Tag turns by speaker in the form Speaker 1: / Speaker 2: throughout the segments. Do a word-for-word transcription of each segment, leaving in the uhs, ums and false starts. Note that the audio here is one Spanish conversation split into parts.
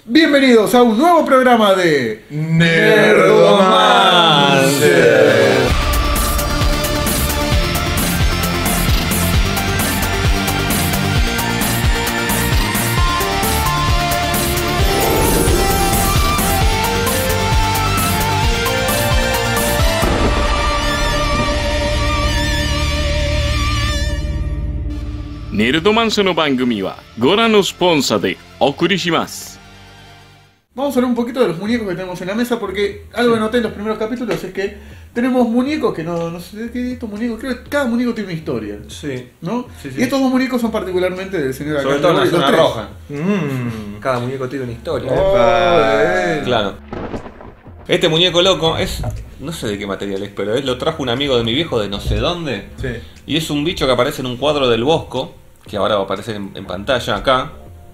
Speaker 1: Bienvenidos a un nuevo programa de Nerdomancer.
Speaker 2: Nerdomancer の番組はご覧のスポンサーでお送りします。
Speaker 1: Vamos a hablar un poquito de los muñecos que tenemos en la mesa porque algo que noté en los primeros capítulos es que tenemos muñecos que no, no sé qué estos muñecos, creo que cada muñeco tiene una historia.
Speaker 3: Sí.
Speaker 1: ¿No?
Speaker 3: Sí, sí.
Speaker 1: Y estos dos muñecos son particularmente del señor
Speaker 3: Sobre
Speaker 1: acá,
Speaker 3: todo en la
Speaker 1: los
Speaker 3: zona
Speaker 1: tres.
Speaker 3: roja. Mm, cada muñeco tiene una historia.
Speaker 1: Oh,
Speaker 3: Epa.
Speaker 1: eh.
Speaker 3: Claro. Este muñeco loco es... No sé de qué material es, pero él lo trajo un amigo de mi viejo de no sé dónde.
Speaker 1: Sí.
Speaker 3: Y es un bicho que aparece en un cuadro del Bosco, que ahora va a aparecer en, en pantalla acá.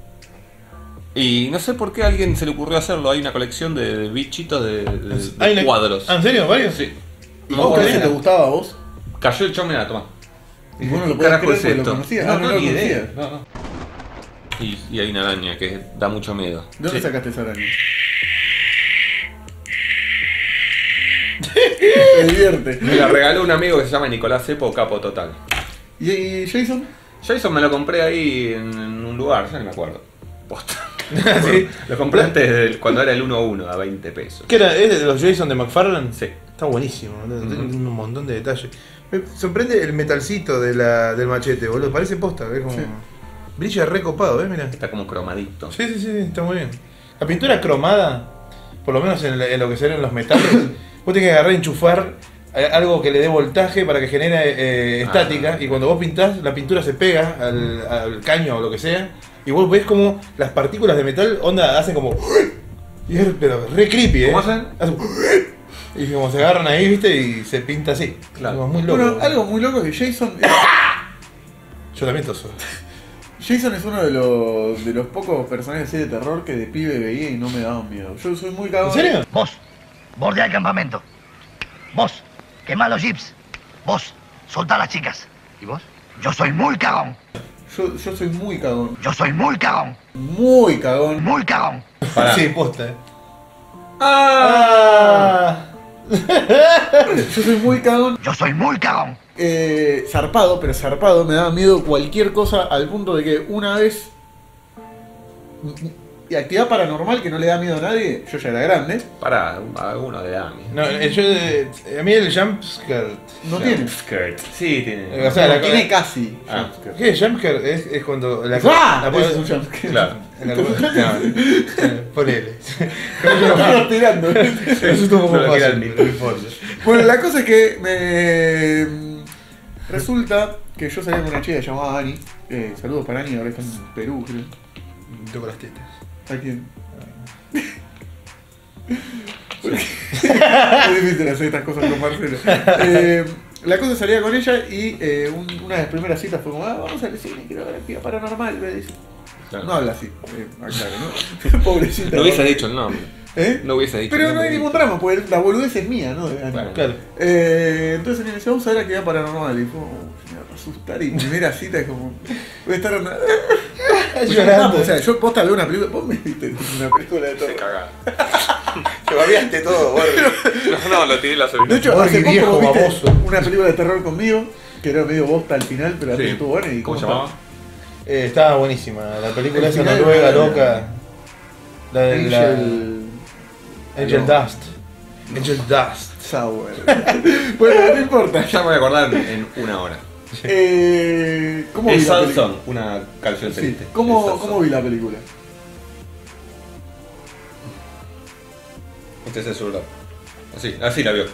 Speaker 3: Y no sé por qué a alguien se le ocurrió hacerlo. Hay una colección de, de bichitos de, de, de
Speaker 4: ¿Hay una-
Speaker 3: cuadros.
Speaker 4: ¿Ah, ¿En serio? ¿Varios?
Speaker 3: Sí.
Speaker 1: ¿Y
Speaker 3: No,
Speaker 1: vos creés que
Speaker 3: bueno.
Speaker 1: te gustaba a vos?
Speaker 3: Cayó el chon, mira, toma.
Speaker 1: Y vos no lo
Speaker 3: ¿Qué
Speaker 1: podés
Speaker 3: carajo
Speaker 1: creer
Speaker 3: es
Speaker 1: porque lo
Speaker 3: esto?
Speaker 1: conocías.
Speaker 3: No,
Speaker 1: Ah, no,
Speaker 3: no,
Speaker 1: lo
Speaker 3: ni idea.
Speaker 1: conocías.
Speaker 3: No, no. Y, y hay una araña que da mucho miedo.
Speaker 1: ¿De dónde
Speaker 3: Sí.
Speaker 1: sacaste esa araña? Me divierte.
Speaker 3: Me la regaló un amigo que se llama Nicolás Cepo, capo total.
Speaker 1: ¿Y, y Jason?
Speaker 3: Jason me lo compré ahí en, en un lugar, ya no me acuerdo. Posta.
Speaker 4: Sí.
Speaker 3: Lo compré antes del- cuando era el uno a uno a veinte pesos.
Speaker 4: ¿Qué era? ¿Es de los Jason de McFarlane?
Speaker 3: Sí.
Speaker 4: Está buenísimo, boludo. Tiene
Speaker 3: Ujú.
Speaker 4: un montón de detalles. Me sorprende el metalcito de la, del machete, boludo. Parece posta, ¿ves? Como...
Speaker 1: Sí.
Speaker 4: Brilla recopado, ¿ves? Mira.
Speaker 3: Está como cromadito.
Speaker 4: Sí, sí, sí, está muy bien. La pintura cromada, por lo menos en, en lo que serían los metales, vos tenés que agarrar y enchufar eh, algo que le dé voltaje para que genere eh, estática.
Speaker 3: Ah.
Speaker 4: Y cuando vos pintás, la pintura se pega al, al caño o lo que sea. Y vos ves como las partículas de metal, onda, hacen como... Y es, pero re creepy, ¿eh?
Speaker 3: ¿Cómo hacen?
Speaker 4: Hacen... Y como se agarran ahí, ¿viste? Y se pinta así.
Speaker 3: Claro.
Speaker 4: Como muy loco.
Speaker 1: Bueno, algo muy loco es que Jason...
Speaker 4: Yo también toso.
Speaker 1: Jason es uno de los, de los pocos personajes así de terror que de pibe veía y no me daban miedo. Yo soy muy cagón.
Speaker 4: ¿En serio?
Speaker 5: Vos, bordea el campamento. Vos, quemá los jeeps. Vos, soltá a las chicas. ¿Y vos? Yo soy muy cagón.
Speaker 1: Yo, yo soy muy cagón.
Speaker 5: Yo soy muy cagón.
Speaker 1: Muy cagón.
Speaker 5: Muy cagón.
Speaker 3: Pará.
Speaker 4: Sí, posta, ¿eh?
Speaker 3: ¡Ah!
Speaker 1: Yo soy muy cagón.
Speaker 5: Yo soy muy cagón.
Speaker 1: Eh, zarpado, pero zarpado. Me daba miedo cualquier cosa al punto de que una vez... Y actividad paranormal que no le da miedo a nadie. Yo ya era grande.
Speaker 3: Pará, alguno de Ami.
Speaker 4: No, eh, yo, eh, a mí el jumpscare.
Speaker 1: No tiene.
Speaker 3: Skirt. Sí, tiene.
Speaker 4: O sea,
Speaker 1: No,
Speaker 4: la
Speaker 1: tiene casi.
Speaker 3: Ah.
Speaker 4: ¿Qué es jumpscare? Es, es cuando la
Speaker 1: ¡Ah!
Speaker 4: la
Speaker 1: Eso es
Speaker 4: pones-
Speaker 1: un jumpscare.
Speaker 3: Claro.
Speaker 4: en la- no, eh, ponele.
Speaker 1: Lo estaba tirando.
Speaker 4: Eso estuvo
Speaker 3: No
Speaker 4: muy
Speaker 3: lo quieran
Speaker 4: fácil.
Speaker 3: ni- ni force.
Speaker 1: Bueno, la cosa es que me... Resulta que yo salía con una chica llamada Ani. Eh, saludos para Ani, ahora está en Perú, creo.
Speaker 4: Toco las tetas.
Speaker 1: ¿A quién? Es difícil hacer estas cosas con Marcelo. Eh, la cosa salía con ella y eh, un- una de las primeras citas fue como, ah, vamos al cine, quiero ver actividad paranormal. Me dice.
Speaker 3: Claro.
Speaker 1: No habla así, eh, aclaro, ¿no? Pobrecita.
Speaker 3: No hubiese dicho el nombre.
Speaker 1: ¿Eh?
Speaker 3: No hubiese dicho
Speaker 1: Pero
Speaker 3: el
Speaker 1: no hay
Speaker 3: nombre.
Speaker 1: ningún drama, porque la boludez es mía, ¿no? De Ani.
Speaker 3: Claro.
Speaker 4: Claro.
Speaker 1: Eh, entonces me dice, vamos a ver actividad paranormal. Y fue como, me va a asustar. Y primera cita es como, voy a estar una...
Speaker 4: Llorando.
Speaker 1: O sea, yo posta veo una película, vos me viste una película de
Speaker 3: Se
Speaker 1: terror.
Speaker 3: cagaron.
Speaker 4: Te babeaste todo, boludo.
Speaker 3: No, no, lo tiré la
Speaker 1: De
Speaker 3: sobrina.
Speaker 1: hecho,
Speaker 4: Ay,
Speaker 1: hace poco
Speaker 4: viejo
Speaker 1: viste
Speaker 4: baboso.
Speaker 1: una película de terror conmigo, que era medio bosta al final, pero
Speaker 3: Sí.
Speaker 1: sí. estuvo buena. Y
Speaker 3: ¿Cómo se
Speaker 1: está.
Speaker 3: llamaba?
Speaker 4: Eh, estaba buenísima. La película
Speaker 1: El
Speaker 4: esa
Speaker 1: final
Speaker 4: noruega
Speaker 1: era-
Speaker 4: loca. La de la.
Speaker 1: Angel...
Speaker 4: Angel
Speaker 1: no.
Speaker 4: Dust. Angel Dust.
Speaker 1: Sour. Bueno, no importa.
Speaker 3: Ya me voy a acordar en una hora.
Speaker 1: Eh, ¿Cómo vi
Speaker 3: Es
Speaker 1: la película?
Speaker 3: Salson, una canción
Speaker 1: Sí.
Speaker 3: triste.
Speaker 1: ¿Cómo,
Speaker 3: Es Salson.
Speaker 1: ¿Cómo vi la película?
Speaker 3: Este es el celular. Así, así la vio.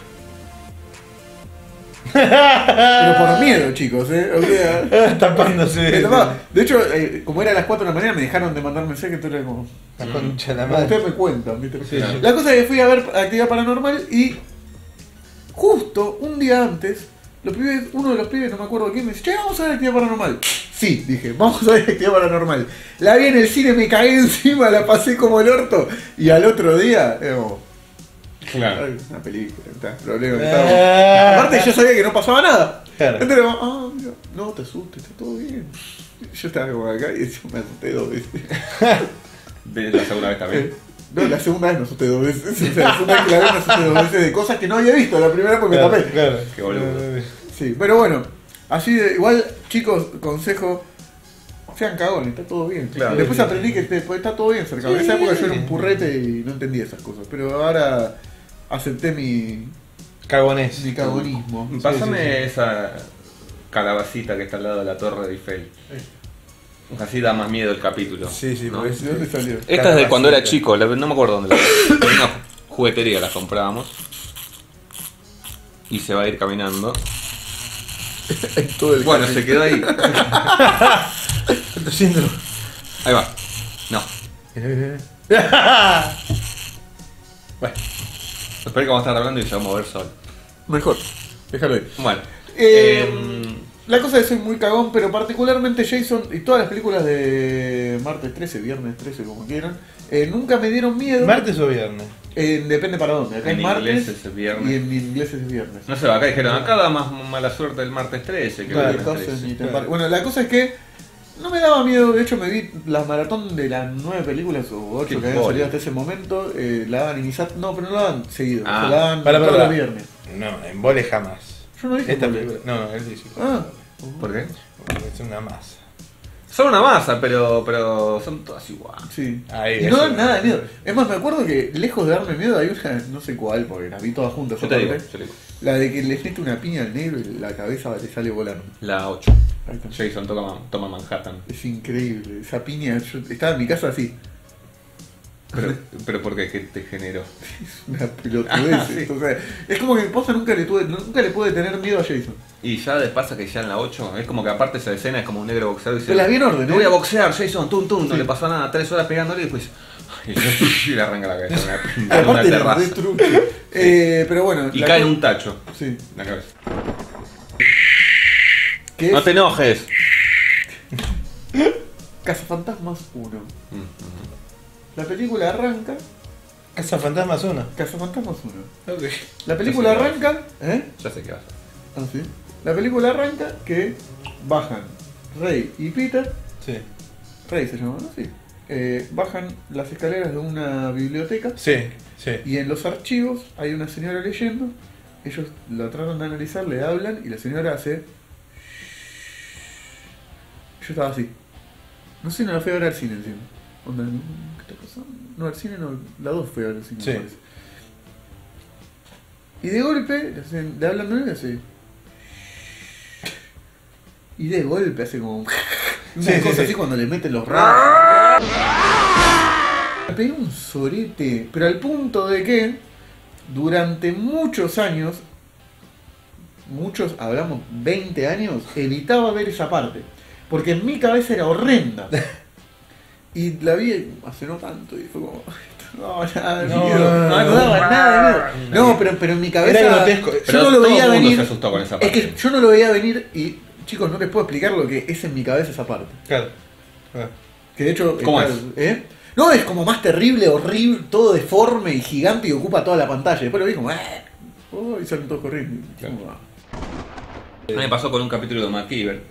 Speaker 1: Pero por miedo, chicos, ¿eh? O sea...
Speaker 4: Tapándose.
Speaker 1: me tomaba- De hecho, eh, como era a las cuatro de la mañana, me dejaron de mandar mensajes, entonces era como...
Speaker 4: La concha de la
Speaker 1: Como
Speaker 4: madre.
Speaker 1: ustedes me cuentan, ¿viste?
Speaker 4: Sí, sí.
Speaker 1: La cosa es que fui a ver Actividad Paranormal y justo un día antes, los pibes, uno de los pibes, no me acuerdo quién, me dice, che, vamos a ver Actividad Paranormal. Sí, dije, vamos a ver Actividad Paranormal. La vi en el cine, me cagué encima, la pasé como el orto. Y al otro día, eh, como,
Speaker 3: Claro.
Speaker 1: ay, una película, está, problema. estaba- Aparte yo sabía que no pasaba nada.
Speaker 4: Claro.
Speaker 1: Entonces, era como, ah, mira, no te asustes, está todo bien. Yo estaba como acá y yo me asusté dos veces.
Speaker 3: De la segunda vez también.
Speaker 1: Eh, No, la segunda vez me asusté dos veces. O sea, la segunda vez que la vi me asusté dos veces de cosas que no había visto. La primera porque
Speaker 4: Claro,
Speaker 1: me tapé.
Speaker 4: claro.
Speaker 3: Qué boludo.
Speaker 1: Sí, pero bueno, así de, igual, chicos, consejo, sean cagones, está todo bien.
Speaker 3: Claro,
Speaker 1: Después
Speaker 3: sí,
Speaker 1: aprendí que te- pues, está todo bien ser cagón. En esa época yo era un purrete y no entendía esas cosas, pero ahora acepté mi,
Speaker 4: Cagonés.
Speaker 1: mi cagonismo.
Speaker 3: Pásame
Speaker 4: sí, sí.
Speaker 3: esa calabacita que está al lado de la torre de Eiffel. Así da más miedo el capítulo.
Speaker 4: Sí, sí,
Speaker 3: ¿no?
Speaker 4: porque
Speaker 1: ¿De dónde salió?
Speaker 3: Esta es de cuando era
Speaker 4: Calabacita.
Speaker 3: chico, la- no me acuerdo dónde la en una juguetería las comprábamos. Y se va a ir caminando.
Speaker 1: En todo el
Speaker 3: Bueno,
Speaker 1: camino.
Speaker 3: se quedó ahí.
Speaker 4: Estoy haciendo.
Speaker 3: Ahí va. No. Bueno. Espera que vamos a estar hablando y se va a mover solo.
Speaker 1: Mejor, déjalo ahí.
Speaker 3: Bueno.
Speaker 1: Eh,
Speaker 3: em,
Speaker 1: La cosa es que soy muy cagón, pero particularmente Jason y todas las películas de martes trece, viernes trece, como quieran, eh, nunca me dieron miedo.
Speaker 4: ¿Martes o viernes?
Speaker 1: Eh, depende para dónde. Acá
Speaker 3: En
Speaker 1: es martes
Speaker 3: inglés es viernes.
Speaker 1: y en inglés es viernes.
Speaker 3: no sé, acá dijeron, acá da más mala suerte el martes trece que el
Speaker 4: Claro,
Speaker 3: viernes
Speaker 1: Entonces, ni
Speaker 3: trece.
Speaker 1: te par- Bueno, la cosa es que no me daba miedo. De hecho, me vi la maratón de las nueve películas o ocho
Speaker 3: Qué
Speaker 1: que habían
Speaker 3: bola.
Speaker 1: salido hasta ese momento. Eh, la daban inicial. No, pero no la daban seguido.
Speaker 3: Ah.
Speaker 1: se la daban
Speaker 4: Para, para,
Speaker 1: todos los
Speaker 4: para.
Speaker 1: viernes.
Speaker 4: No, en vole jamás.
Speaker 1: Yo no dije
Speaker 4: Esta
Speaker 1: vole.
Speaker 4: película. No, no, él dice.
Speaker 1: Ah,
Speaker 3: ¿Por qué?
Speaker 4: Es una masa.
Speaker 3: Son una masa, pero, pero son todas iguales.
Speaker 1: sí.
Speaker 4: Ahí,
Speaker 1: y no
Speaker 4: eso.
Speaker 1: dan nada de miedo. Es más, me acuerdo que lejos de darme miedo, hay una, no sé cuál, porque las vi todas juntas.
Speaker 3: Yo te digo,
Speaker 1: aparte,
Speaker 3: yo te digo.
Speaker 1: La de que le mete una piña al negro y la cabeza le sale volando.
Speaker 3: La ocho.
Speaker 1: Ahí está.
Speaker 3: Jason toma, toma Manhattan.
Speaker 1: Es increíble. Esa piña, yo estaba en mi casa así.
Speaker 3: Pero, pero ¿por qué? ¿Qué te generó?
Speaker 1: Una pelotudez.
Speaker 3: Ah, sí.
Speaker 1: O sea, es como que posta nunca le tuve, nunca le pude tener miedo a Jason.
Speaker 3: Y ya de pasa que ya en la ocho es como que aparte esa escena es como un negro boxeador y dice,
Speaker 1: Pero las vi en orden,
Speaker 3: "Te
Speaker 1: ¿eh?
Speaker 3: voy a boxear, Jason, tum tum", no
Speaker 1: Sí.
Speaker 3: le pasó nada, tres horas pegándole y después y le arranca la cabeza en una, en una
Speaker 1: Aparte era
Speaker 3: terraza.
Speaker 1: re trucho. Eh, pero bueno.
Speaker 3: Y
Speaker 1: la
Speaker 3: cae en
Speaker 1: co-
Speaker 3: un tacho
Speaker 1: Sí.
Speaker 3: la cabeza.
Speaker 1: Que
Speaker 3: No
Speaker 1: es
Speaker 3: te enojes.
Speaker 1: Cazafantasmas uno.
Speaker 3: Mm,
Speaker 1: La película arranca.
Speaker 4: Casa Fantasmas uno.
Speaker 1: Cazafantasmas uno.
Speaker 4: Ok.
Speaker 1: La película
Speaker 3: Ya sé qué
Speaker 1: arranca. ¿Eh?
Speaker 3: Ya sé qué vas a
Speaker 1: Ah, sí. La película arranca que bajan Rey y Peter.
Speaker 4: Sí.
Speaker 1: Rey se llama, ¿no? Sí. Eh, bajan las escaleras de una biblioteca.
Speaker 4: Sí, sí.
Speaker 1: Y en los archivos hay una señora leyendo. Ellos la tratan de analizar, le hablan y la señora hace. Yo estaba así. No sé, no la fui a ver al cine encima. Onda, ¿qué está pasando? No, al cine no, la dos fue a ver al cine.
Speaker 4: Sí.
Speaker 1: me parece. Y de golpe le, hacen, le hablan de él y hace. Y de golpe hace como. Una
Speaker 4: Sí, sí,
Speaker 1: cosa
Speaker 4: sí.
Speaker 1: así cuando le meten los rayos. Me pegué un sorete, pero al punto de que durante muchos años, muchos, hablamos veinte años, evitaba ver esa parte. Porque en mi cabeza era horrenda. Y la vi hace no tanto y fue como. No, nada de
Speaker 4: No,
Speaker 1: miedo.
Speaker 4: no,
Speaker 1: No, no daba nada de miedo. No, pero, pero en mi cabeza.
Speaker 4: Era grotesco.
Speaker 1: Yo
Speaker 3: Pero
Speaker 1: no lo
Speaker 3: todo
Speaker 1: veía
Speaker 3: el mundo
Speaker 1: venir.
Speaker 3: se asustó con esa
Speaker 1: Es
Speaker 3: parte.
Speaker 1: que yo no lo veía venir y, chicos, no les puedo explicar lo que es en mi cabeza esa parte.
Speaker 4: Claro. Claro.
Speaker 1: Que de hecho.
Speaker 3: ¿Cómo
Speaker 1: está-
Speaker 3: es?
Speaker 1: ¿eh? No, es como más terrible, horrible, todo deforme y gigante y ocupa toda la pantalla. Después lo vi como. ¡Ah! Oh, y salen todos corriendo.
Speaker 3: Claro.
Speaker 1: Como, ah.
Speaker 3: A mí me pasó con un capítulo de MacGyver.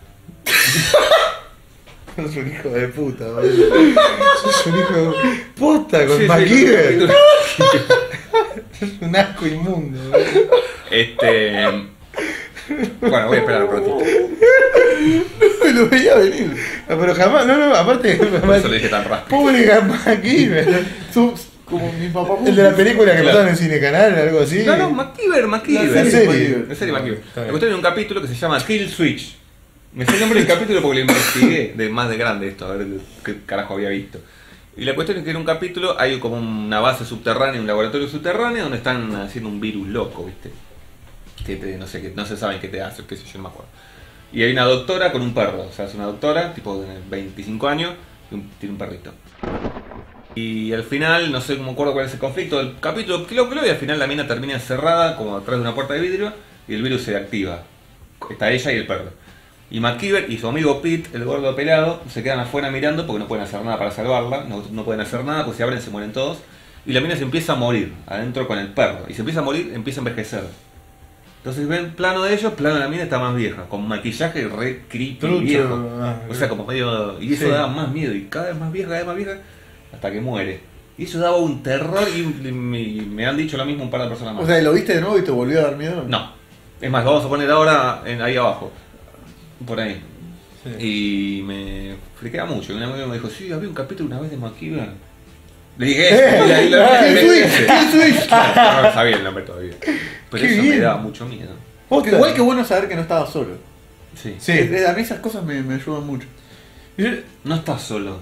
Speaker 1: Sos un hijo de puta, boludo.
Speaker 4: Sos un hijo de puta con
Speaker 3: Sí, sí,
Speaker 4: MacGyver.
Speaker 3: con-
Speaker 4: Sos un asco inmundo. boludo.
Speaker 3: Este. Bueno, voy a esperar un ratito.
Speaker 1: Me lo veía venir.
Speaker 4: No, pero jamás, no, no, aparte.
Speaker 3: Por eso le dije tan rápido.
Speaker 4: Pública MacGyver.
Speaker 1: Sos como mi papá.
Speaker 4: El de la película que
Speaker 3: Claro.
Speaker 4: pasaban en Cine Canal, algo así.
Speaker 3: No, no, MacGyver,
Speaker 1: La
Speaker 3: MacGyver.
Speaker 1: serie.
Speaker 4: serie.
Speaker 3: La serie MacGyver.
Speaker 4: Está
Speaker 3: La
Speaker 4: bien.
Speaker 3: cuestión de un capítulo que se llama Kill Switch. Me sé el nombre del capítulo porque lo investigué de más de grande esto, a ver qué carajo había visto. Y la cuestión es que en un capítulo hay como una base subterránea, un laboratorio subterráneo donde están haciendo un virus loco, ¿viste? Que te- no sé, que no se saben qué te hace, qué sé yo, no me acuerdo. Y hay una doctora con un perro, o sea, es una doctora, tipo de veinticinco años, y un- tiene un perrito. Y al final, no sé, no me acuerdo cuál es el conflicto del capítulo, que lo que lo y al final la mina termina encerrada como atrás de una puerta de vidrio y el virus se activa. Está ella y el perro. Y MacGyver y su amigo Pete, el gordo pelado, se quedan afuera mirando porque no pueden hacer nada para salvarla, no, no pueden hacer nada, pues si abren se mueren todos. Y la mina se empieza a morir adentro con el perro. Y se empieza a morir, empieza a envejecer. Entonces ven plano de ellos, plano de la mina está más vieja, con maquillaje re creepy
Speaker 4: Trucho.
Speaker 3: viejo.
Speaker 4: Ah,
Speaker 3: O sea, como medio. Y eso
Speaker 4: sí.
Speaker 3: da más miedo, y cada vez más vieja, cada vez más vieja. hasta que muere. Y eso daba un terror y me, me han dicho lo mismo un par de personas más.
Speaker 1: O sea, ¿lo viste de nuevo y te volvió a dar miedo?
Speaker 3: No. Es más, lo vamos a poner ahora en, ahí abajo. Por ahí.
Speaker 4: Sí.
Speaker 3: Y me friquea mucho. Y un amigo me dijo, sí, había un capítulo una vez de MacGyver. Le dije, eso. Y ahí lo
Speaker 1: ¡Qué switch! ¡Qué switch!
Speaker 3: No, no sabía el nombre todavía. Pero
Speaker 1: Qué
Speaker 3: eso
Speaker 1: bien.
Speaker 3: me daba mucho miedo.
Speaker 1: Porque igual que bueno saber que no estaba solo.
Speaker 3: Sí.
Speaker 4: Sí.
Speaker 1: Eh, A mí esas cosas me, me ayudan mucho.
Speaker 3: No estás solo.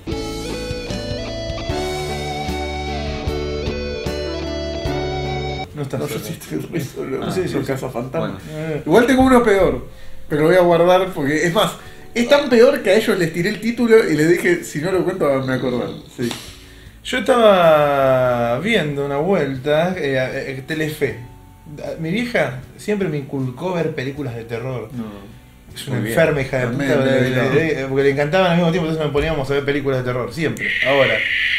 Speaker 4: No estás
Speaker 1: No
Speaker 4: solo.
Speaker 1: sé si estoy re solo.
Speaker 3: Ah,
Speaker 1: No sé si
Speaker 3: sí,
Speaker 1: es
Speaker 3: sí.
Speaker 1: casa fantasma.
Speaker 3: Bueno.
Speaker 4: Eh,
Speaker 1: Igual tengo uno peor. Pero lo voy a guardar porque es más. Es tan peor que a ellos les tiré el título y les dije, si no lo cuento, me acordar. Sí.
Speaker 4: Yo estaba viendo una vuelta, eh, eh, Telefe. Mi vieja siempre me inculcó ver películas de terror.
Speaker 1: No.
Speaker 4: Es una
Speaker 3: Muy bien.
Speaker 4: enferma hija de puta,
Speaker 1: Tremendo,
Speaker 4: le- le-
Speaker 1: no.
Speaker 4: le- porque le encantaban al mismo tiempo, entonces me poníamos a ver películas de terror, siempre. Ahora,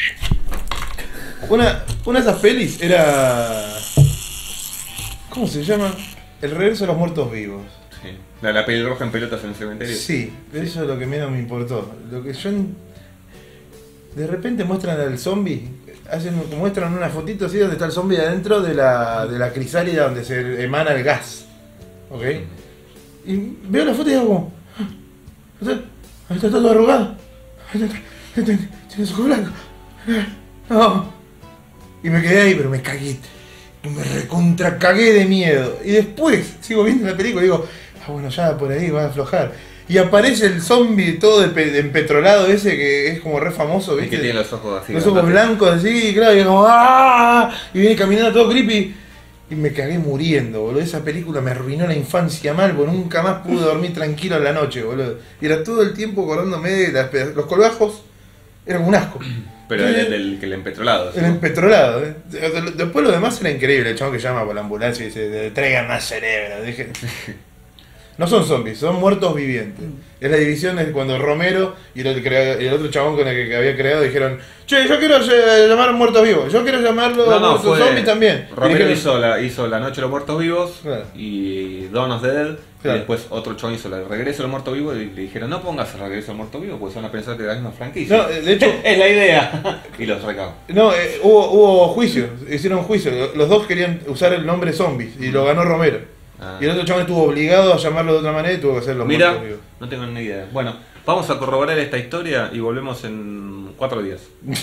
Speaker 4: una, una de esas pelis era... ¿Cómo se llama? El regreso de los muertos vivos.
Speaker 3: Sí. La, la pelirroja en pelotas en el cementerio.
Speaker 4: Sí, eso es lo que menos me importó. Lo que yo... en- De repente muestran al zombie, hacen, muestran una fotito así donde está el zombie adentro de la, de la crisálida donde se emana el gas. ¿Ok? Y veo la foto y digo como... "Ah, está, ahí está todo arrugado. Ahí está, está, está, tiene los ojos blancos. No. Y me quedé ahí, pero me cagué. Me recontra cagué de miedo. Y después sigo viendo la película y digo, ah, bueno, ya por ahí va a aflojar. Y aparece el zombie todo de empetrolado ese que es como re famoso,
Speaker 3: Y
Speaker 4: ¿viste?
Speaker 3: que tiene los ojos así.
Speaker 4: Los ojos
Speaker 3: grandotes.
Speaker 4: blancos así, claro, y como ¡ah! Y viene caminando todo creepy. Y me cagué muriendo, boludo. Esa película me arruinó la infancia mal, porque nunca más pude dormir tranquilo en la noche, boludo. Y era todo el tiempo acordándome de las peda- los colgajos. Era como un asco.
Speaker 3: Pero el, del que el empetrolado. ¿sí?
Speaker 4: El empetrolado. ¿eh? Después lo demás era increíble. El chabón que llama por la ambulancia y dice, traigan más cerebro. Dije, no son zombies, son muertos vivientes. Es la división de cuando Romero y el, crea- y el otro chabón con el que, que había creado dijeron, che, yo quiero eh, llamar muertos vivos, yo quiero llamarlo
Speaker 3: No, no,
Speaker 4: muertos
Speaker 3: fue.
Speaker 4: zombies también. Y
Speaker 3: Romero
Speaker 4: dijeron,
Speaker 3: hizo, la, hizo La Noche de los Muertos Vivos
Speaker 4: Claro.
Speaker 3: y Dawn of the Dead.
Speaker 4: Claro.
Speaker 3: Y después otro chabón hizo el Regreso del Muerto Vivo y le dijeron, no pongas el Regreso del Muerto Vivo porque se van a pensar que es la misma franquicia.
Speaker 4: No, de hecho,
Speaker 3: es la idea. Y los recagó.
Speaker 4: no, eh, hubo, hubo juicio, hicieron juicio. Los dos querían usar el nombre zombies y lo ganó Romero.
Speaker 3: Ah.
Speaker 4: Y el otro chabón estuvo obligado a llamarlo de otra manera y tuvo que hacer los
Speaker 3: Mira,
Speaker 4: muertos vivos.
Speaker 3: no tengo ni idea. Bueno, vamos a corroborar esta historia y volvemos en cuatro días.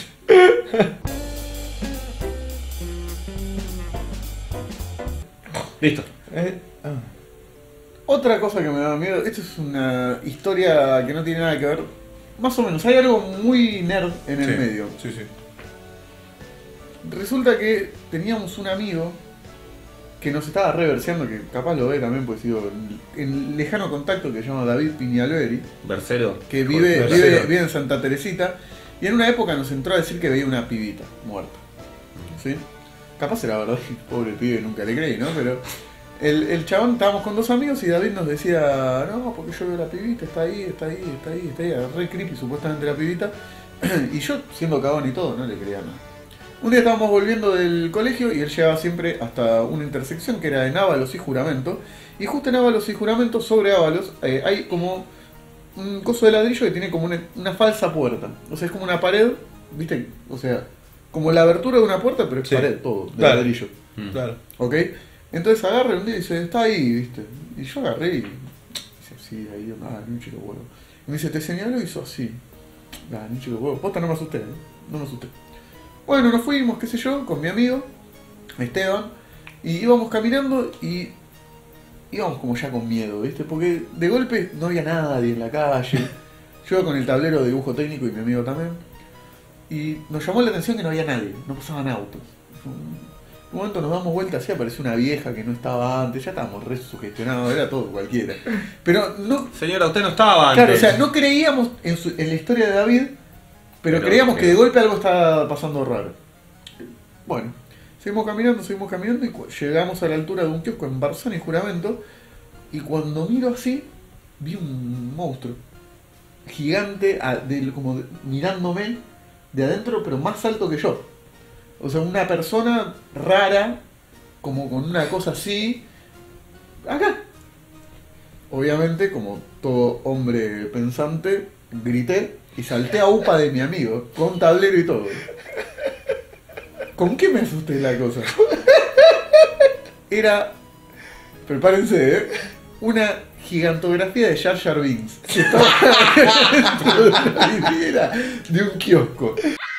Speaker 3: Listo.
Speaker 4: Eh, ah.
Speaker 1: Otra cosa que me da miedo, esto es una historia que no tiene nada que ver. Más o menos, hay algo muy nerd en el
Speaker 4: Sí,
Speaker 1: medio.
Speaker 4: Sí, sí.
Speaker 1: Resulta que teníamos un amigo que nos estaba reverseando, que capaz lo ve también, pues digo, en, en lejano contacto, que se llama David Piñalveri,
Speaker 3: Versero.
Speaker 1: que vive,
Speaker 4: Joder,
Speaker 1: vive,
Speaker 4: Bercero.
Speaker 1: vive en Santa Teresita, y en una época nos entró a decir que veía una pibita muerta. ¿Sí? Capaz era verdad, pobre pibe, nunca le creí, ¿no? Pero el, el chabón, estábamos con dos amigos y David nos decía, no, porque yo veo la pibita, está ahí, está ahí, está ahí, está ahí, era re creepy supuestamente la pibita, y yo, siendo cagón y todo, no le creía nada. Un día estábamos volviendo del colegio y él llegaba siempre hasta una intersección que era en Ábalos y Juramento. Y justo en Ábalos y Juramento, sobre Ábalos, eh, hay como un coso de ladrillo que tiene como una, una falsa puerta. O sea, es como una pared, ¿viste? O sea, como la abertura de una puerta, pero es
Speaker 4: Sí.
Speaker 1: pared, todo, de
Speaker 4: Claro.
Speaker 1: ladrillo.
Speaker 3: Mm.
Speaker 4: Claro.
Speaker 1: ¿Ok? Entonces agarra un día y dice, está ahí, ¿viste? Y yo agarré y dice, sí, ahí, ah, ni un chico huevo. Y me dice, te señaló y hizo así. Ah, ni un chico huevo. Posta, no me asusté, ¿eh? No me asusté. Bueno, nos fuimos, qué sé yo, con mi amigo, Esteban, y íbamos caminando y íbamos como ya con miedo, ¿viste? Porque de golpe no había nadie en la calle. Yo iba con el tablero de dibujo técnico y mi amigo también. Y nos llamó la atención que no había nadie, no pasaban autos. En un momento nos damos vuelta así, apareció una vieja que no estaba antes, ya estábamos re sugestionados, era todo cualquiera. Pero no,
Speaker 3: Señora, usted no estaba antes.
Speaker 1: claro, o sea, no creíamos en, su- en la historia de David, pero,
Speaker 3: Pero,
Speaker 1: creíamos que
Speaker 3: eh,
Speaker 1: de golpe algo estaba pasando raro. Bueno, seguimos caminando, seguimos caminando y cu- llegamos a la altura de un kiosco en Barzón y Juramento. Y cuando miro así, vi un monstruo gigante, a- del- como de- mirándome de adentro, pero más alto que yo. O sea, una persona rara, como con una cosa así, acá. Obviamente, como todo hombre pensante, grité. y salté a UPA de mi amigo, con tablero y todo. ¿Con qué me asusté la cosa? Era, prepárense, ¿eh? Una gigantografía de Jar Jar Binks. Que estaba dentro de una vidriera de un kiosco.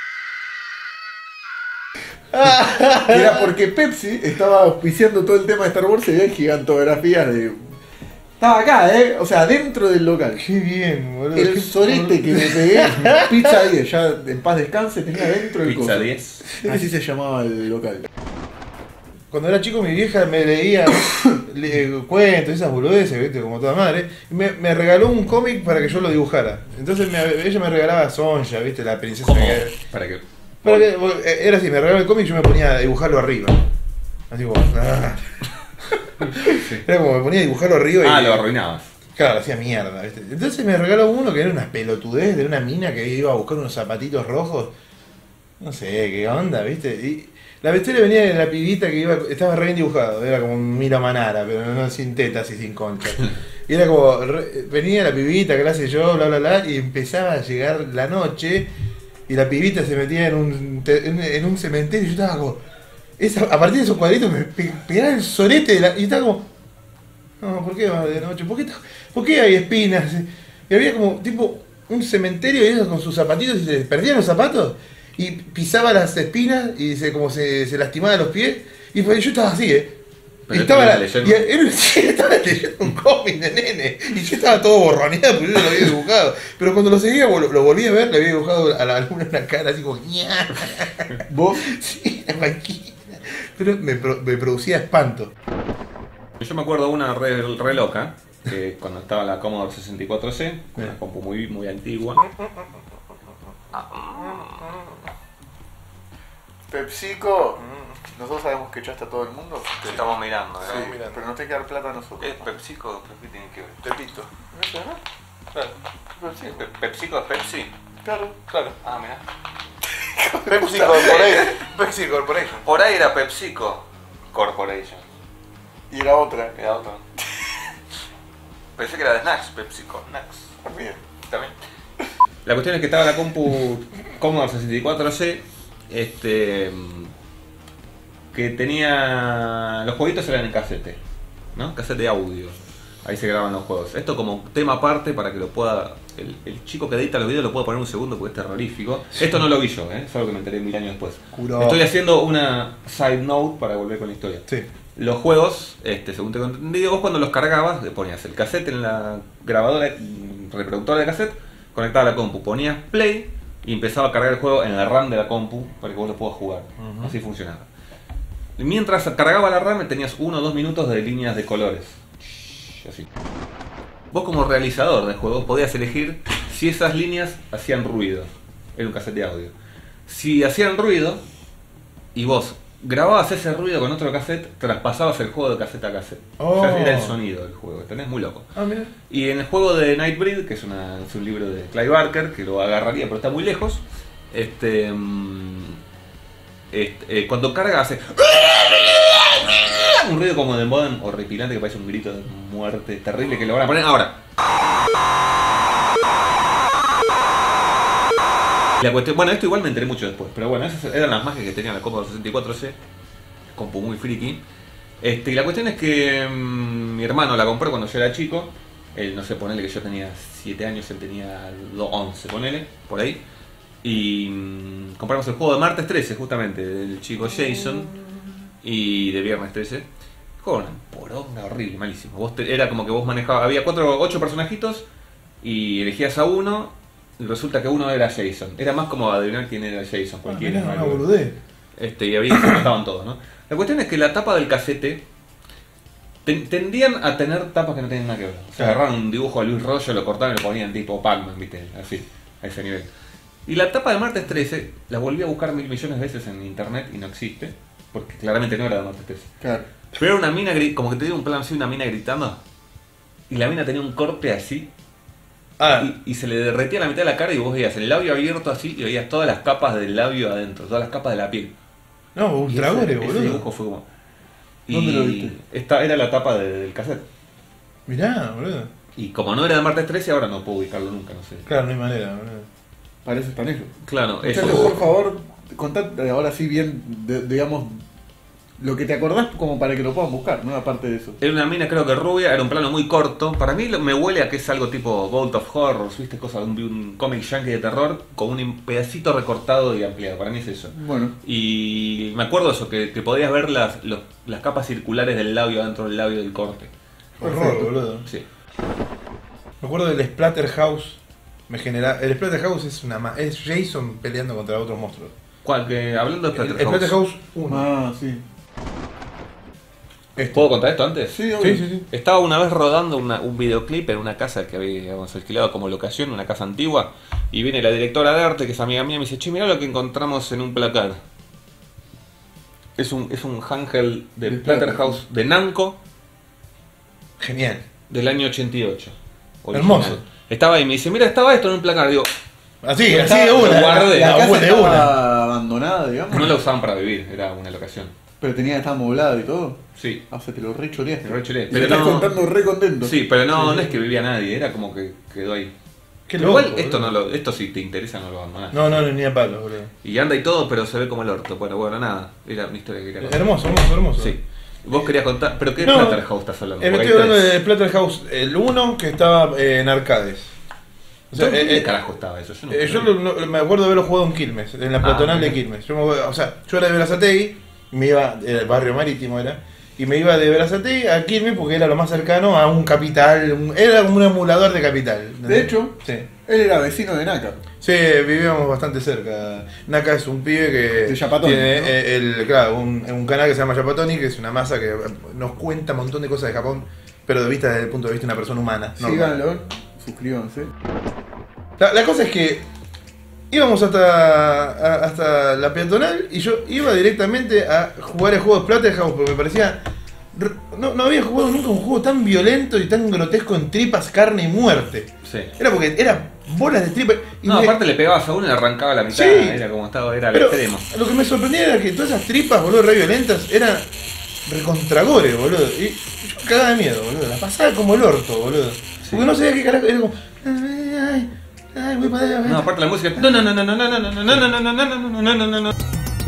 Speaker 1: Era porque Pepsi estaba auspiciando todo el tema de Star Wars y había gigantografías de... Estaba acá, ¿eh? O sea, dentro del local.
Speaker 4: Qué bien, boludo.
Speaker 1: El
Speaker 4: Qué
Speaker 1: sorete que me pegué, Pizza diez, ya en paz descanse, tenía dentro el
Speaker 3: Pizza
Speaker 1: coso.
Speaker 3: diez.
Speaker 1: Así se llamaba el local.
Speaker 4: Cuando era chico mi vieja me leía le- cuentos, esas boludeces, ¿viste? Como toda madre. Y me, me regaló un cómic para que yo lo dibujara. Entonces me- ella me regalaba Sonja, ¿viste? La princesa
Speaker 3: ¿Cómo?
Speaker 4: que...
Speaker 3: Para que.
Speaker 4: Para que- era así, me regaló el cómic y yo me ponía a dibujarlo arriba. Así como... ah. Era como me ponía a dibujarlo arriba y...
Speaker 3: Ah, lo arruinabas.
Speaker 4: Claro, hacía mierda, ¿viste? Entonces me regaló uno que era una pelotudez de una mina que iba a buscar unos zapatitos rojos. No sé qué onda, ¿viste? Y la historia venía de la pibita que iba, estaba re bien dibujado, era como un Milo Manara, pero no sin tetas y sin concha. Y era como, re- venía la pibita, clase yo, bla bla bla, y empezaba a llegar la noche y la pibita se metía en un, te- en, en un cementerio y yo estaba como, esa, a partir de esos cuadritos me pe- pegaba el sorete de la, y estaba como, no, ¿por qué va de noche? ¿Por qué, ta- ¿por qué hay espinas? Y había como tipo un cementerio y ellos con sus zapatitos y se les perdían los zapatos y pisaba las espinas y se como se, se lastimaba los pies y pues yo estaba así, ¿eh?
Speaker 3: Pero
Speaker 4: Y estaba,
Speaker 3: esto
Speaker 4: la-
Speaker 3: lo leyendo.
Speaker 4: y era- sí, estaba leyendo un cómic de nene y yo estaba todo borroneado porque yo lo había dibujado. Pero cuando lo seguía, lo, lo volví a ver, le había dibujado a la luna una cara así como ña.
Speaker 1: ¿Vos?
Speaker 4: Sí, era máquina. Pero me, pro- me producía espanto.
Speaker 3: Yo me acuerdo una re, re loca, que cuando estaba la Commodore sesenta y cuatro C, una compu muy, muy antigua.
Speaker 1: PepsiCo, nosotros sabemos que ya está todo el mundo.
Speaker 3: Te estamos mirando,
Speaker 1: Sí, pero nos tiene que dar plata a nosotros.
Speaker 3: ¿Qué es PepsiCo? ¿Qué tiene que ver?
Speaker 1: Pepito. ¿No sé, no?
Speaker 3: Claro.
Speaker 1: Pepsi.
Speaker 3: Pe- ¿PepsiCo es Pepsi?
Speaker 1: Claro.
Speaker 3: Claro. Ah, mira.
Speaker 4: Pepsi Corporation. Pepsi Corporation.
Speaker 3: Por ahí era PepsiCo Corporation.
Speaker 1: Y era otra.
Speaker 3: Era otro. Pensé que era de Snacks, PepsiCo Snacks.
Speaker 1: También.
Speaker 3: También. La cuestión es que estaba la compu Commodore sesenta y cuatro C, este, que tenía... Los jueguitos eran en casete, ¿no? Casete de audio. Ahí se graban los juegos. Esto como tema aparte para que lo pueda... El, el chico que edita los videos lo pueda poner un segundo porque es terrorífico. Esto no lo vi yo, ¿eh? Es algo que me enteré mil años después.
Speaker 4: Curó.
Speaker 3: Estoy haciendo una side note para volver con la historia.
Speaker 4: Sí.
Speaker 3: Los juegos, este, según tengo entendido, vos cuando los cargabas, le ponías el cassette en la grabadora, reproductora de cassette, conectaba la compu, ponías play y empezaba a cargar el juego en la RAM de la compu para que vos lo puedas jugar.
Speaker 4: Ujú.
Speaker 3: Así funcionaba. Y mientras cargaba la RAM tenías uno o dos minutos de líneas de colores. Así. Vos como realizador de juegos podías elegir si esas líneas hacían ruido. Era un cassette de audio. Si hacían ruido y vos grababas ese ruido con otro cassette, traspasabas el juego de cassette a cassette. O sea,
Speaker 4: Oh.
Speaker 3: era el sonido del juego, ¿entendés? Muy loco.
Speaker 4: Ah, mira.
Speaker 3: Y en el juego de Nightbreed, que es, una, es un libro de Clive Barker, que lo agarraría pero está muy lejos, este, mm, este, eh, cuando carga hace un ruido como de modem horripilante que parece un grito de muerte terrible que lo van a poner ahora. La cuestión, bueno, esto igual me enteré mucho después, pero bueno, esas eran las magias que tenía la Commodore sesenta y cuatro C, compu muy friki. Este, y la cuestión es que mmm, mi hermano la compró cuando yo era chico. Él, no sé, ponele que yo tenía siete años, él tenía once, ponele, por ahí. Y mmm, compramos el juego de martes trece, justamente, del chico Jason, y de viernes trece. Juego una poronga horrible, malísimo. Vos te- era como que vos manejabas, había cuatro, ocho personajitos, y elegías a uno, y resulta que uno era Jason. Era más como adivinar quién era Jason,
Speaker 4: Ah,
Speaker 3: cualquiera.
Speaker 4: mirá,
Speaker 3: ¿no?
Speaker 4: una boludez.
Speaker 3: Este, y había se mataban todos, ¿no? La cuestión es que la tapa del casete ten- tendían a tener tapas que no tenían nada que ver. O sea,
Speaker 4: Claro.
Speaker 3: agarraron un dibujo de Luis Rollo, lo cortaron y lo ponían tipo Pac-Man, ¿viste? Así, a ese nivel. Y la tapa de martes trece la volví a buscar mil millones de veces en internet y no existe, porque claramente no era de martes trece.
Speaker 1: Claro.
Speaker 3: Pero era una mina, gri- como que te dio un plan así, una mina gritando, y la mina tenía un corte así,
Speaker 4: Ah,
Speaker 3: y, y se le derretía la mitad de la cara y vos veías el labio abierto así y veías todas las capas del labio adentro, todas las capas de la piel.
Speaker 4: no,
Speaker 3: Y
Speaker 4: ultra
Speaker 3: ese,
Speaker 4: gore,
Speaker 3: ese
Speaker 4: boludo.
Speaker 3: dibujo fue como... Y
Speaker 1: ¿Dónde lo viste?
Speaker 3: Esta era la tapa de- del cassette.
Speaker 4: Mirá, boludo.
Speaker 3: Y como no era de martes trece, ahora no puedo ubicarlo nunca, no sé.
Speaker 4: Claro, no hay manera, boludo.
Speaker 1: Para eso están ellos.
Speaker 3: Claro,
Speaker 1: Muchachos,
Speaker 3: eso.
Speaker 1: por favor, contad ahora sí bien, de- digamos, lo que te acordás como para que lo puedan buscar, ¿no? Aparte de eso.
Speaker 3: Era una mina, creo que rubia, era un plano muy corto. Para mí lo- me huele a que es algo tipo Vault of Horrors, ¿viste? Cosa de un, un cómic yankee de terror con un pedacito recortado y ampliado. Para mí es eso.
Speaker 1: Bueno,
Speaker 3: Y me acuerdo eso, que, que podías ver las, los- las capas circulares del labio adentro del labio del corte.
Speaker 4: Horror, boludo.
Speaker 3: Sí.
Speaker 4: Me acuerdo del Splatterhouse. Me genera... El Splatterhouse es una ma- es Jason peleando contra otros monstruos.
Speaker 3: ¿Cuál? Que, hablando de
Speaker 4: El
Speaker 3: Splatterhouse.
Speaker 4: Splatterhouse uno.
Speaker 1: ah, sí.
Speaker 4: Este.
Speaker 3: ¿Puedo contar esto antes?
Speaker 1: Sí, obvio.
Speaker 4: Sí, sí, sí.
Speaker 3: Estaba una vez rodando una- un videoclip en una casa que habíamos alquilado como locación, una casa antigua, y viene la directora de arte, que es amiga mía, y me dice, che, mirá lo que encontramos en un placar. Es un, es un ángel de
Speaker 1: De
Speaker 3: Splatterhouse de Namco
Speaker 4: Genial.
Speaker 3: del año ochenta y ocho. original.
Speaker 4: Hermoso.
Speaker 3: Estaba ahí y me dice, mira, estaba esto en un placar. Digo,
Speaker 4: Así, así de una.
Speaker 3: Lo guardé.
Speaker 1: La
Speaker 4: La
Speaker 1: casa
Speaker 4: de
Speaker 1: estaba
Speaker 4: una.
Speaker 1: abandonada, digamos.
Speaker 3: no la usaban para vivir, era una locación.
Speaker 1: Pero tenía que estar amoblada y todo.
Speaker 3: Sí.
Speaker 1: Ah, se te lo re choreaste.
Speaker 3: Te lo re choreé,
Speaker 1: Y
Speaker 3: pero
Speaker 1: me estás
Speaker 3: no-
Speaker 1: contando re contento.
Speaker 3: Sí, pero no, no es que vivía nadie, era como que quedó ahí.
Speaker 4: Qué
Speaker 3: Pero
Speaker 4: loco,
Speaker 3: igual esto no
Speaker 4: boludo.
Speaker 3: lo, esto si te interesa no lo abandonás.
Speaker 4: No, no, ni a palo, boludo.
Speaker 3: Y anda y todo, pero se ve como el orto. Bueno, bueno, nada. Era una historia que quería contar.
Speaker 4: Hermoso, hermoso, hermoso.
Speaker 3: Sí. Vos querías contar, pero ¿qué
Speaker 4: No,
Speaker 3: Splatterhouse estás hablando?
Speaker 4: Eh, me
Speaker 3: Porque
Speaker 4: estoy
Speaker 3: hay
Speaker 4: hablando
Speaker 3: tres.
Speaker 4: de Splatterhouse, el uno que estaba eh, en arcades. O sea,
Speaker 3: ¿Dónde
Speaker 4: eh, eh,
Speaker 3: carajo estaba eso? Yo no
Speaker 4: eh, yo
Speaker 3: sé.
Speaker 4: lo- lo- me acuerdo de haberlo jugado en Quilmes, en la
Speaker 3: Ah,
Speaker 4: peatonal de
Speaker 3: mira.
Speaker 4: Quilmes. Yo me acuerdo- o sea, yo era de Berazategui, me iba, era el barrio marítimo era, y me iba de Berazategui a Quilmes porque era lo más cercano a un capital, un- era como un emulador de capital. ¿entendés?
Speaker 1: De hecho,
Speaker 4: sí.
Speaker 1: él era vecino de Naka.
Speaker 4: Sí, vivíamos bastante cerca. Naka es un pibe que
Speaker 1: De Yapatoni,
Speaker 4: tiene
Speaker 1: ¿no?
Speaker 4: eh, el, claro, un, un canal que se llama Yapatoni, que es una masa que nos cuenta un montón de cosas de Japón, pero de vista desde el punto de vista de una persona humana. normal.
Speaker 1: Síganlo, suscríbanse.
Speaker 4: La, la cosa es que íbamos hasta, a- hasta la peatonal y yo iba directamente a jugar el juego de Splatterhouse porque me parecía... r- No, no había jugado nunca un juego tan violento y tan grotesco en tripas, carne y muerte.
Speaker 3: Sí.
Speaker 4: Era porque era bolas de tripas. y
Speaker 3: No,
Speaker 4: me-
Speaker 3: aparte le pegabas a uno y le arrancaba la mitad.
Speaker 4: Sí.
Speaker 3: Era como estaba, era al
Speaker 4: Pero
Speaker 3: extremo.
Speaker 4: lo que me sorprendía era que todas esas tripas, boludo, re violentas, eran recontragores, boludo. Y yo me cagaba de miedo, boludo. La pasaba como el orto, boludo. Porque no sabía qué carajo. Era como. Ay, ay, ay, voy para allá.
Speaker 3: No, aparte la música. No, no, no, no, no, no, no, no, no, no, no, no, no, no, no, no, no, no.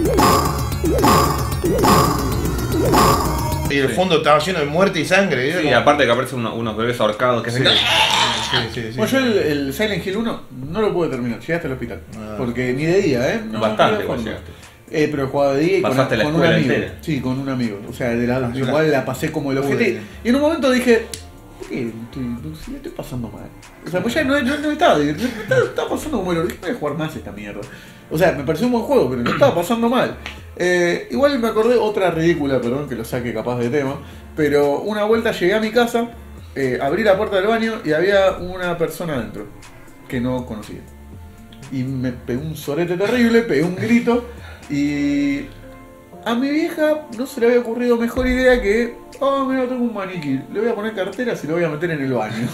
Speaker 4: Y el fondo estaba lleno de muerte y sangre. y era
Speaker 3: Sí,
Speaker 4: como-
Speaker 3: aparte que aparecen uno- unos bebés ahorcados que
Speaker 4: Sí,
Speaker 3: hacen.
Speaker 4: sí, sí, sí.
Speaker 1: Bueno, yo el, el Silent Hill uno no lo pude terminar, llegué hasta el hospital.
Speaker 4: Ah.
Speaker 1: Porque ni de día, ¿eh? No,
Speaker 3: Bastante
Speaker 1: no había
Speaker 3: igual
Speaker 1: forma.
Speaker 3: llegaste.
Speaker 1: Eh, pero jugaba de día y con,
Speaker 3: Pasaste la
Speaker 1: con un
Speaker 3: escuela
Speaker 1: amigo.
Speaker 3: entera.
Speaker 1: Sí, con un amigo. O sea, de la,
Speaker 4: Ah,
Speaker 1: igual
Speaker 4: yo
Speaker 1: la pasé como el
Speaker 4: Uy.
Speaker 1: ojete. Y en un momento dije, ¿por qué estoy, no, si me estoy pasando mal? O sea, pues ya no, no, no estaba, no estaba, estaba pasando como el ojete. Voy a jugar más esta mierda. O sea, me pareció un buen juego, pero no estaba pasando mal. Eh, igual me acordé otra ridícula, perdón que lo saque capaz de tema. Pero una vuelta llegué a mi casa, eh, abrí la puerta del baño y había una persona adentro que no conocía. Y me pegó un sorete terrible, pegué un grito y a mi vieja no se le había ocurrido mejor idea que, oh, mira, tengo un maniquí, le voy a poner carteras y lo voy a meter en el baño.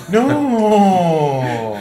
Speaker 4: ¡No!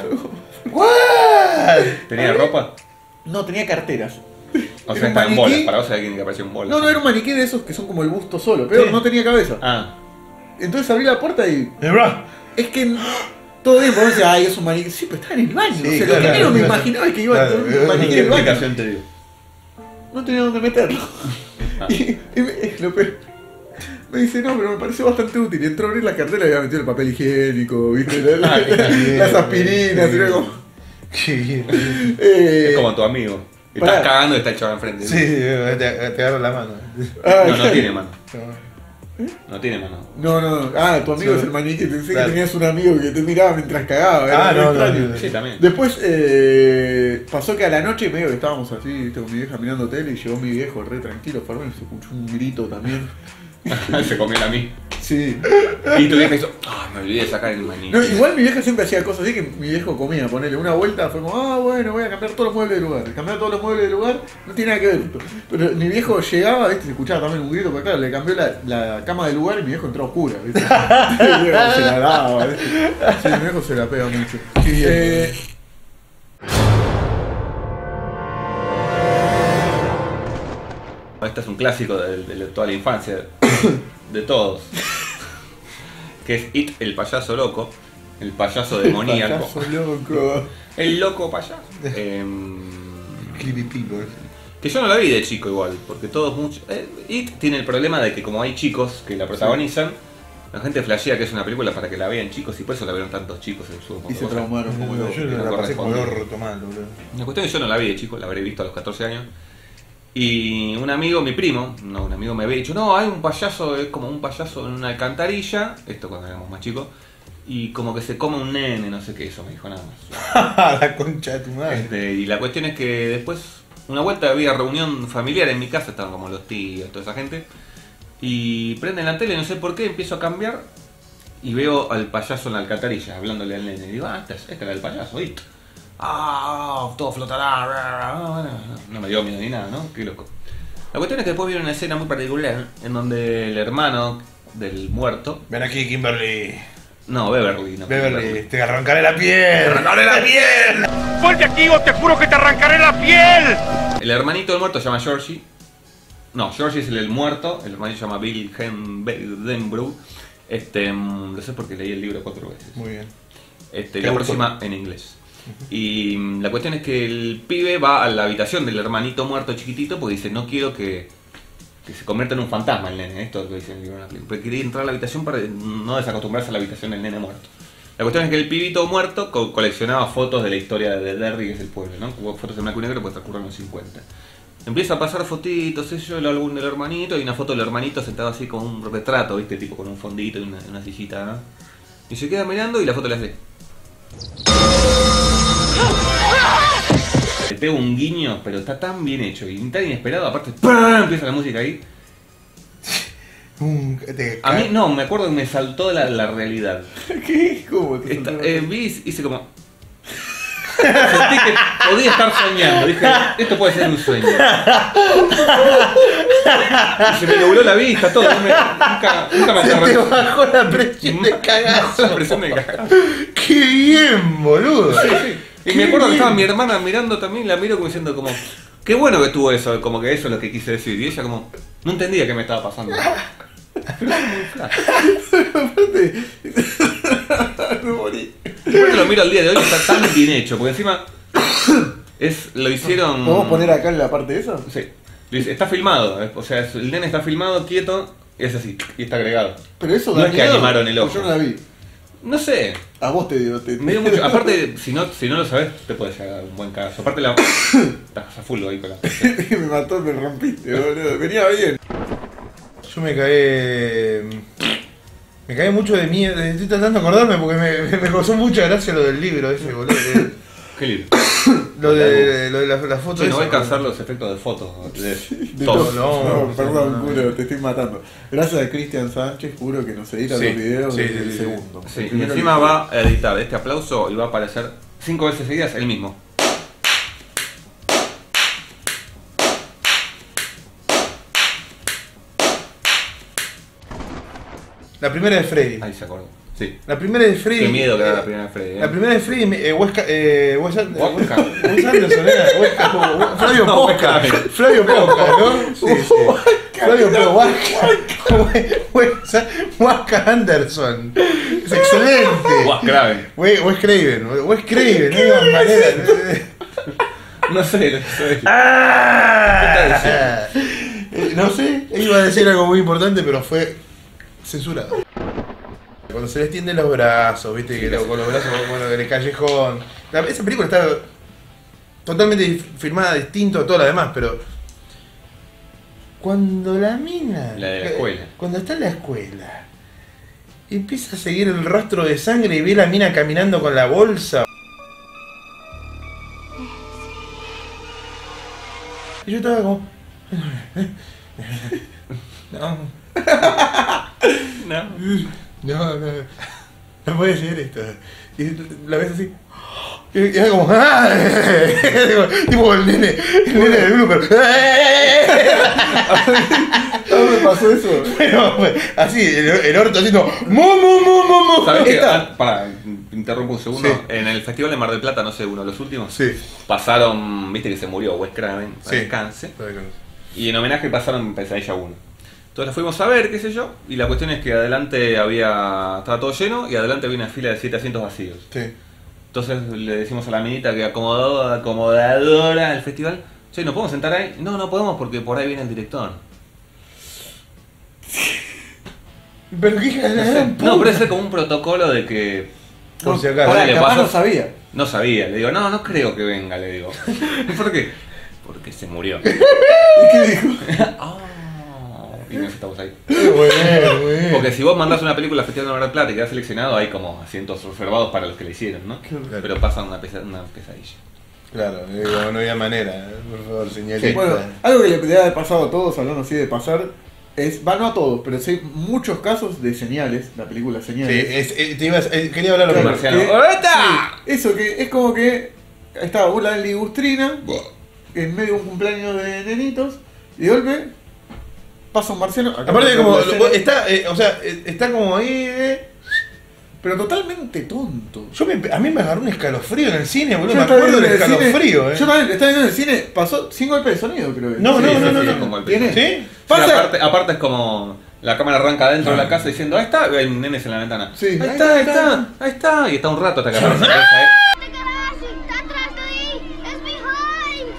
Speaker 4: ¿What?
Speaker 3: ¿Tenía ropa?
Speaker 1: No, tenía carteras.
Speaker 3: O
Speaker 1: Era
Speaker 3: sea,
Speaker 1: un
Speaker 3: estaba en
Speaker 1: maniquí.
Speaker 3: bolas. Para vos era alguien que apareció en bolas.
Speaker 1: No, no, era un maniquí de esos que son como el busto solo, pero
Speaker 4: Sí.
Speaker 1: no tenía cabeza.
Speaker 3: Ah,
Speaker 1: Entonces abrí la puerta y
Speaker 4: ¿De verdad?
Speaker 1: es que todo bien, podemos decir, ay, es un maniquí. Sí, pero estaba en el baño.
Speaker 4: Sí,
Speaker 1: o sea,
Speaker 4: claro,
Speaker 1: lo que menos me
Speaker 4: claro.
Speaker 1: imaginaba es que iba a
Speaker 4: Claro,
Speaker 1: tener un maniquí en
Speaker 3: ¿qué
Speaker 1: el baño.
Speaker 3: explicación te dio?
Speaker 1: No tenía dónde meterlo.
Speaker 3: Ah.
Speaker 1: Y, y me, lo peor- me dice, no, pero me pareció bastante útil. Y entró a abrir la cartera y había metido el papel higiénico, ¿viste? La- la-
Speaker 3: Ah,
Speaker 4: bien,
Speaker 1: las aspirinas,
Speaker 4: bien.
Speaker 1: era como.
Speaker 4: Qué bien.
Speaker 1: eh,
Speaker 3: Es como tu amigo. Estás
Speaker 1: pará.
Speaker 3: cagando y está el chaval enfrente.
Speaker 4: Sí, sí, te, te agarro la mano.
Speaker 1: ah,
Speaker 3: No, no tiene mano.
Speaker 4: No.
Speaker 3: No tiene mano.
Speaker 1: No, no, ah, tu amigo
Speaker 4: Sí.
Speaker 1: es el maniquí. Pensé
Speaker 4: Claro.
Speaker 1: que tenías un amigo que te miraba mientras cagaba. Era
Speaker 4: Ah,
Speaker 1: muy
Speaker 4: no, no,
Speaker 1: extraño.
Speaker 4: no,
Speaker 3: Sí, también.
Speaker 1: Después eh, pasó que a la noche medio que estábamos así, ¿viste? Con mi vieja mirando tele y llegó mi viejo re tranquilo, Fernández, y se escuchó un grito también.
Speaker 3: Se comió la mí.
Speaker 1: Sí.
Speaker 3: Y tu vieja hizo. Ah, me olvidé de sacar el maní.
Speaker 1: No, igual mi vieja siempre hacía cosas así que mi viejo comía, ponerle una vuelta, fue como, ah, bueno, voy a cambiar todos los muebles del lugar. Cambiar todos los muebles del lugar no tiene nada que ver esto. Pero mi viejo llegaba, ¿viste? Se escuchaba también un grito, porque claro, le cambió la, la cama del lugar y mi viejo entró a oscura, ¿viste? Mi viejo se la daba, ¿viste? Sí, mi viejo se la pega mucho. Eh,
Speaker 3: Este es un clásico de, de toda la infancia. De todos. Que es It, el payaso loco. el payaso demoníaco.
Speaker 1: Payaso loco.
Speaker 3: El loco payaso. Eh,
Speaker 4: Creepy people.
Speaker 3: que yo no la vi de chico igual, porque todos muchos... Eh, It tiene el problema de que como hay chicos que la protagonizan, la gente flashea que es una película para que la vean chicos y por eso la vieron tantos chicos en su
Speaker 1: Y se traumaron como
Speaker 4: No,
Speaker 1: loco.
Speaker 4: yo
Speaker 3: no
Speaker 4: la pasé como el
Speaker 3: corresponde.
Speaker 4: orto mal, boludo.
Speaker 3: La cuestión es que yo no la vi de chico, la habré visto a los catorce años. Y un amigo, mi primo, no, un amigo me había dicho, no, hay un payaso, es como un payaso en una alcantarilla, esto cuando éramos más chicos, y como que se come un nene, no sé qué, eso me dijo nada más.
Speaker 4: La concha de tu madre.
Speaker 3: Este, y la cuestión es que después, una vuelta había reunión familiar en mi casa, estaban como los tíos, toda esa gente, y prenden la tele, no sé por qué, empiezo a cambiar, y veo al payaso en la alcantarilla, hablándole al nene, y digo, ah, este, es- este era el payaso, It. Ah, todo flotará. No me dio miedo ni nada, ¿no? Qué loco. La cuestión es que después viene una escena muy particular en donde el hermano del muerto,
Speaker 4: Ven aquí, Kimberly.
Speaker 3: no, Beverly, no,
Speaker 4: Beverly, te arrancaré la piel.
Speaker 3: ¡Arrancaré la piel!
Speaker 6: ¡Vuelve aquí o te juro que te arrancaré la piel!
Speaker 3: El hermanito del muerto se llama Georgie. No, Georgie es el, el muerto, el hermanito se llama Bill Denbrough. Este, mm, lo sé porque leí el libro cuatro veces.
Speaker 4: Muy bien.
Speaker 3: Este,
Speaker 4: ¿Qué
Speaker 3: la
Speaker 4: autor?
Speaker 3: próxima en inglés. Y mm, la cuestión es que el pibe va a la habitación del hermanito muerto chiquitito porque dice, no quiero que, que se convierta en un fantasma el nene. Esto es lo que dice en el libro. Porque quería entrar a la habitación para no desacostumbrarse a la habitación del nene muerto. La cuestión es que el pibito muerto co- coleccionaba fotos de la historia de Derry, que es el pueblo, ¿no? Hubo fotos en blanco y negro que transcurren en los cincuenta. Empieza a pasar fotitos, eso, el álbum del hermanito, y una foto del hermanito sentado así con un retrato, ¿viste? Tipo con un fondito y una, una sillita, ¿no? Y se queda mirando y la foto le hace. Le pega un guiño, pero está tan bien hecho y tan inesperado, aparte ¡pam! Empieza la música ahí.
Speaker 4: Un- te
Speaker 3: A mí
Speaker 4: ca-
Speaker 3: no, me acuerdo que me saltó la, la realidad.
Speaker 1: ¿Qué? ¿Cómo te
Speaker 3: Esta-
Speaker 1: saltó?
Speaker 3: eh, vi, hice como. Sentí que podía estar soñando. Dije, esto puede ser un sueño. Y se me nubló la vista, todo. No me- nunca, nunca me
Speaker 4: Se te
Speaker 3: agarré.
Speaker 4: bajó la presión de
Speaker 3: La
Speaker 4: cagazo.
Speaker 3: presión de cagazo.
Speaker 4: ¡Qué bien, boludo!
Speaker 3: Sí, sí. Y me acuerdo que estaba mi hermana mirando también, la miro como diciendo como, qué bueno que estuvo eso, como que eso es lo que quise decir. Y ella como, no entendía qué me estaba pasando.
Speaker 1: Aparte, me morí.
Speaker 3: Después lo miro al día de hoy y está tan bien hecho, porque encima es, lo hicieron...
Speaker 1: ¿Podemos poner acá en la parte de eso?
Speaker 3: Sí, lo hice- está filmado, eh, o sea, es- el nene está filmado quieto y es así, y está agregado.
Speaker 1: Pero eso
Speaker 3: No
Speaker 1: da
Speaker 3: es que
Speaker 1: miedo,
Speaker 3: animaron el
Speaker 1: o
Speaker 3: ojo.
Speaker 1: Yo no la vi.
Speaker 3: No sé,
Speaker 1: A vos te dio. Te...
Speaker 3: me dio mucho. Aparte, si no, si no lo sabes, te puede llegar un buen caso. Aparte, la. Estás a full ahí con la.
Speaker 1: me mató, me rompiste, boludo. Venía bien.
Speaker 4: Yo me cagué. Me cagué mucho de miedo. Estoy tratando de acordarme porque me, me causó mucha gracia lo del libro ese, boludo. Eh,
Speaker 3: Qué lindo.
Speaker 4: Lo de, lo de la, la foto
Speaker 3: Sí, no
Speaker 4: esa.
Speaker 3: voy a alcanzar los efectos de fotos. De,
Speaker 1: De
Speaker 3: todo.
Speaker 1: todo.
Speaker 4: no,
Speaker 1: No, perdón,
Speaker 4: no, no.
Speaker 1: culo, te estoy matando. Gracias a Cristian Sánchez, juro que nos edita
Speaker 3: Sí,
Speaker 1: los videos
Speaker 4: sí,
Speaker 1: desde
Speaker 4: sí,
Speaker 1: el
Speaker 4: sí.
Speaker 1: segundo.
Speaker 3: Sí,
Speaker 1: El
Speaker 3: y
Speaker 1: primero
Speaker 3: encima
Speaker 1: que-
Speaker 3: va a editar este aplauso y va a aparecer cinco veces seguidas el mismo.
Speaker 4: La primera de Freddy.
Speaker 3: Ahí se acordó. Sí.
Speaker 4: La primera de Freddy.
Speaker 3: Qué miedo que era la primera de Freddy. ¿eh?
Speaker 4: La primera de Freddy, me- eh, Wes, Ca- eh, Wes, An-
Speaker 3: Wes-
Speaker 4: Wes- Wes Anderson era. Wes- Wes- Flavio
Speaker 3: No, Wes
Speaker 4: Posca.
Speaker 3: Craven.
Speaker 4: Flavio Posca, ¿no? Sí, sí. Flavio Posca. Wes Wes Anderson. Es excelente.
Speaker 3: Wes Craven.
Speaker 4: Wes Wes Craven. Wes Craven, no hay manera.
Speaker 3: No sé, no sé.
Speaker 4: Ah, eh, no sé, iba a decir algo muy importante, pero fue censurado. Cuando se les tienden los brazos, viste, que lo- con los brazos, bueno, en el callejón. La- esa película está totalmente dif- filmada distinto a toda la demás, pero cuando la mina,
Speaker 3: La de la escuela.
Speaker 4: cuando está en la escuela, empieza a seguir el rastro de sangre y ve la mina caminando con la bolsa. Y yo estaba como, no.
Speaker 3: No.
Speaker 4: No, no, no puede ser esto. Y la ves así. Y era como. ¡Ah! Tipo el nene, el nene de blooper.
Speaker 1: ¿Dónde me pasó eso?
Speaker 4: Pero así, el, el orto haciendo. ¡Mu, mu, mu, mu, mu!
Speaker 3: ¿Sabes qué?
Speaker 4: Esta-
Speaker 3: Ah, pará, interrumpo un segundo.
Speaker 4: Sí.
Speaker 3: En el Festival de Mar del Plata, no sé, uno de los últimos,
Speaker 4: Sí.
Speaker 3: pasaron, viste que se murió Wes Craven, para
Speaker 4: Sí.
Speaker 3: descanse. Y en homenaje pasaron Pesadilla uno. Entonces la fuimos a ver, qué sé yo, y la cuestión es que adelante había estaba todo lleno y adelante había una fila de siete asientos vacíos.
Speaker 4: Sí.
Speaker 3: Entonces le decimos a la minita que acomodó, acomodadora del festival, che, ¿nos podemos sentar ahí? No, no podemos porque por ahí viene el director.
Speaker 4: Pero qué hija de la
Speaker 3: No, sé,
Speaker 4: gran
Speaker 3: no,
Speaker 4: puta.
Speaker 3: pero ese es como un protocolo de que...
Speaker 4: Por si acaso.
Speaker 1: Pará,
Speaker 3: le
Speaker 1: capaz
Speaker 3: pasó-
Speaker 1: no sabía.
Speaker 3: No sabía, le digo, no, no creo que venga, le digo. ¿Por qué? Porque se murió.
Speaker 1: ¿Y qué dijo?
Speaker 3: Ah, y nos estamos ahí.
Speaker 4: Qué bueno, bueno.
Speaker 3: Porque si vos mandás una película al Festival de Mar del Plata y quedás seleccionado, hay como asientos reservados para los que le hicieron, ¿no?
Speaker 4: Claro.
Speaker 3: Pero pasa una, pesa- una pesadilla.
Speaker 4: Claro, digo, no había manera. Por favor, señorita.
Speaker 1: Bueno, algo que le debe haber pasado a todos, hablando así de pasar, es, va no a todos, pero sí hay muchos casos de señales, la película
Speaker 4: Sí,
Speaker 1: Señales.
Speaker 4: es, eh, te ibas, eh, quería hablar lo
Speaker 1: Claro,
Speaker 4: mismo.
Speaker 3: Marciano.
Speaker 1: que-
Speaker 3: ¡Ahorita!
Speaker 1: sí, eso que es como que estaba una ligustrina en medio de un cumpleaños de nenitos y de golpe pasa un marciano. acá
Speaker 4: Aparte de
Speaker 1: pasa
Speaker 4: como,
Speaker 1: la escena,
Speaker 4: está, eh, o sea, eh, está como ahí, eh.
Speaker 1: pero totalmente tonto.
Speaker 4: Yo me, a mí me agarró un escalofrío en el cine, boludo.
Speaker 1: Yo
Speaker 4: Me
Speaker 1: estaba
Speaker 4: acuerdo del
Speaker 1: viendo en el cine-
Speaker 4: escalofrío, eh.
Speaker 1: Yo también estaba viendo en el cine, pasó sin golpe de sonido, creo. que.
Speaker 4: No,
Speaker 3: Sí,
Speaker 4: no,
Speaker 3: sí,
Speaker 4: no,
Speaker 3: sí,
Speaker 4: no,
Speaker 3: sí,
Speaker 4: no.
Speaker 3: con golpe.
Speaker 1: ¿Tiene?
Speaker 4: ¿Sí?
Speaker 1: Pasa.
Speaker 3: Sí, aparte, aparte es como la cámara arranca dentro de la casa diciendo, ahí está, y hay nenes en la ventana.
Speaker 1: Sí.
Speaker 3: Ahí está, ahí está, ahí está. Y está un rato hasta que aparece esa, ¿eh?
Speaker 7: Tá atrás daí! It's behind!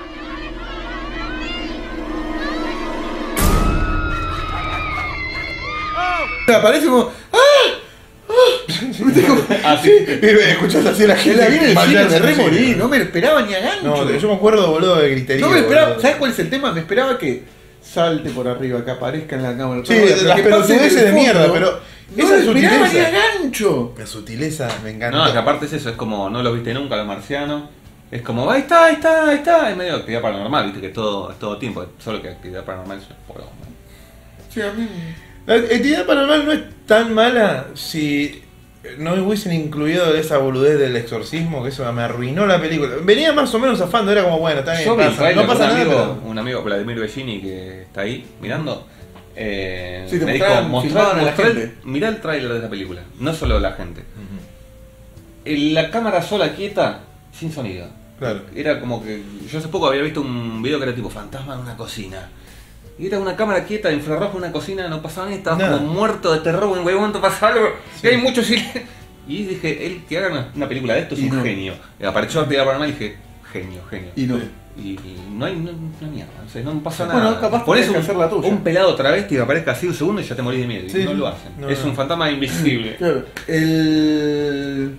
Speaker 1: Aparece como. ¡Ah! ¡Ah! ¿Viste como-
Speaker 3: Así.
Speaker 4: Escuchás así a la
Speaker 1: Él
Speaker 4: gente.
Speaker 1: la vi en el cine,
Speaker 4: maldarse
Speaker 1: me
Speaker 4: en
Speaker 1: re
Speaker 4: el cine.
Speaker 1: morí, no me esperaba ni a gancho.
Speaker 4: No, yo me acuerdo, boludo, de griterío.
Speaker 1: No me esperaba,
Speaker 4: boludo.
Speaker 1: ¿sabes cuál es el tema? Me esperaba que salte por arriba, que aparezca en la cámara.
Speaker 4: Sí,
Speaker 1: Pero
Speaker 4: las
Speaker 1: que pase
Speaker 4: pelotudeces
Speaker 1: en el
Speaker 4: de mierda,
Speaker 1: fondo.
Speaker 4: pero
Speaker 1: No
Speaker 4: esa
Speaker 1: me esperaba ni a
Speaker 4: sutileza.
Speaker 1: gancho.
Speaker 4: La sutileza me encanta.
Speaker 3: No, es que aparte es eso, es como no lo viste nunca los marcianos. Es como, ahí está, ahí está, ahí está. Es medio actividad paranormal, viste que todo es todo tiempo. Solo que actividad paranormal es un poco.
Speaker 1: Sí, a mí.
Speaker 4: La actividad paranormal no es tan mala si no hubiesen incluido esa boludez del exorcismo, que eso me arruinó la película. Venía más o menos zafando, era como, bueno, está bien,
Speaker 3: Yo vi el
Speaker 4: pasa,
Speaker 3: trailer
Speaker 4: no
Speaker 3: con
Speaker 4: pasa
Speaker 3: un
Speaker 4: nada.
Speaker 3: amigo,
Speaker 4: pero-
Speaker 3: un amigo Vladimir Bellini que está ahí mirando. Eh,
Speaker 1: Sí, te
Speaker 3: me dijo,
Speaker 1: mostraban,
Speaker 3: mostrar,
Speaker 1: filmaban a la
Speaker 3: mostrar el-
Speaker 1: gente.
Speaker 3: mirá el tráiler de la película, no solo la gente. El- La cámara sola, quieta, sin sonido.
Speaker 4: Claro.
Speaker 3: Era como que. Yo hace poco había visto un video que era tipo fantasma en una cocina. Y era una cámara quieta, infrarrojo en una cocina, no pasaba nada, estaba
Speaker 4: Nada.
Speaker 3: como muerto de terror, en algún momento pasa algo, y hay mucho silencio. Y dije, él que haga una, una película de esto es
Speaker 1: Y
Speaker 3: un
Speaker 1: no.
Speaker 3: genio. Y apareció Actividad Paranormal y dije, genio, genio.
Speaker 1: Y no.
Speaker 3: Y, y no hay no, una mierda, o sea, no pasa
Speaker 1: Bueno,
Speaker 3: nada.
Speaker 1: capaz
Speaker 3: Ponés
Speaker 1: tenés que
Speaker 3: un,
Speaker 1: hacer la tuya.
Speaker 3: un pelado travesti que aparezca así un segundo y ya te morís de miedo. Y
Speaker 4: Sí,
Speaker 3: no
Speaker 4: sí.
Speaker 3: lo hacen.
Speaker 4: No,
Speaker 3: es
Speaker 4: no.
Speaker 3: un fantasma invisible.
Speaker 1: Claro. El.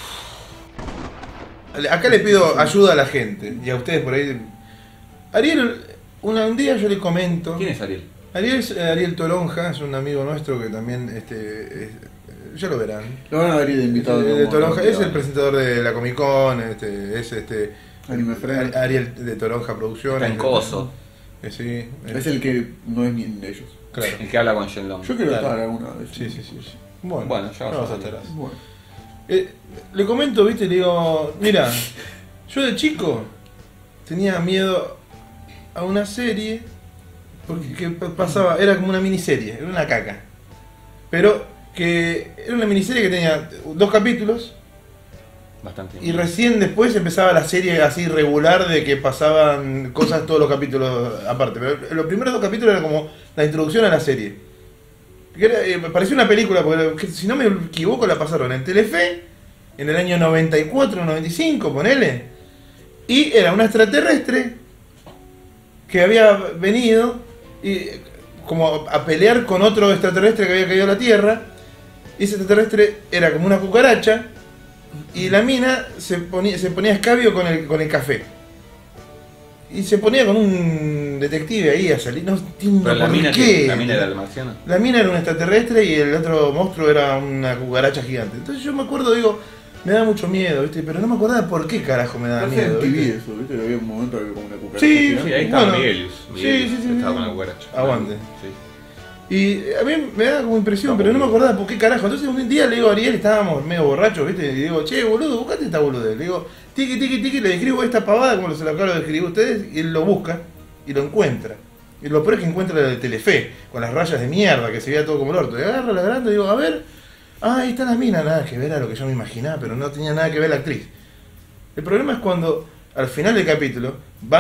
Speaker 4: Acá le pido ayuda a la gente y a ustedes por ahí. Ariel, una- un día yo le comento.
Speaker 3: ¿Quién es Ariel?
Speaker 4: Ariel es eh, Ariel Toronja, es un amigo nuestro que también, este, es- ya lo verán.
Speaker 1: Lo van a ver de invitado.
Speaker 4: de,
Speaker 1: en
Speaker 4: de
Speaker 1: algún
Speaker 4: Toronja,
Speaker 1: momento.
Speaker 4: es el presentador de la Comic Con, este, es este
Speaker 1: Anime Friend.
Speaker 4: Ari- Ariel de Toronja Producciones.
Speaker 3: Está en Coso.
Speaker 4: Eh, sí,
Speaker 1: Es el que no es ni de ellos.
Speaker 4: claro.
Speaker 3: El que habla con Shenlong.
Speaker 1: Yo quiero
Speaker 4: Claro.
Speaker 1: estar alguna vez.
Speaker 4: Sí, sí, sí, sí. Bueno,
Speaker 3: Bueno, ya vas
Speaker 4: no
Speaker 3: a
Speaker 4: vas a
Speaker 3: salir.
Speaker 4: estar.
Speaker 1: Bueno.
Speaker 4: Eh, le comento, viste, le digo, mira, yo de chico tenía miedo a una serie porque que pa- pasaba, era como una miniserie, era una caca. Pero que era una miniserie que tenía dos capítulos
Speaker 3: Bastante.
Speaker 4: y recién después empezaba la serie así regular de que pasaban cosas todos los capítulos aparte. Pero los primeros dos capítulos era como la introducción a la serie. Que era, eh, me pareció una película, porque que, si no me equivoco la pasaron en Telefe en el año noventa y cuatro, noventa y cinco, ponele. Y era una extraterrestre que había venido y, como a pelear con otro extraterrestre que había caído a la Tierra. Y ese extraterrestre era como una cucaracha y la mina se ponía, se ponía escabio con el, con el café. Y se ponía con un detective ahí a salir. No entiendo
Speaker 3: Pero la
Speaker 4: por
Speaker 3: mina,
Speaker 4: qué.
Speaker 3: que, la mina era el marciano.
Speaker 4: La mina era un extraterrestre y el otro monstruo era una cucaracha gigante. Entonces yo me acuerdo, digo, me da mucho miedo, ¿viste? Pero no me acordaba por qué carajo me daba
Speaker 1: No sé,
Speaker 4: miedo.
Speaker 1: en T V
Speaker 4: ¿viste?
Speaker 1: eso, ¿viste? Había un momento que había como una cucaracha.
Speaker 4: Sí,
Speaker 1: gigante.
Speaker 3: Sí, ahí estaba
Speaker 4: Bueno,
Speaker 3: Miguelius.
Speaker 4: sí,
Speaker 3: Miguelius
Speaker 4: sí, sí,
Speaker 3: estaba
Speaker 4: sí.
Speaker 3: con la cucaracha.
Speaker 4: Aguante.
Speaker 3: Sí.
Speaker 4: Y a mí me da como impresión, pero no me acordaba por qué carajo. Entonces un día le digo a Ariel, estábamos medio borrachos, ¿viste? Y digo, che, boludo, buscate esta boludez. Le digo, tiqui, tiqui, tiqui, le escribo esta pavada como se lo acabo de escribir a ustedes, y él lo busca y lo encuentra. Y lo peor es que encuentra la de Telefe, con las rayas de mierda, que se veía todo como el orto. Y agarra la grande y digo, a ver, ah, ahí está la mina, nada que ver a lo que yo me imaginaba, pero no tenía nada que ver la actriz. El problema es cuando al final del capítulo van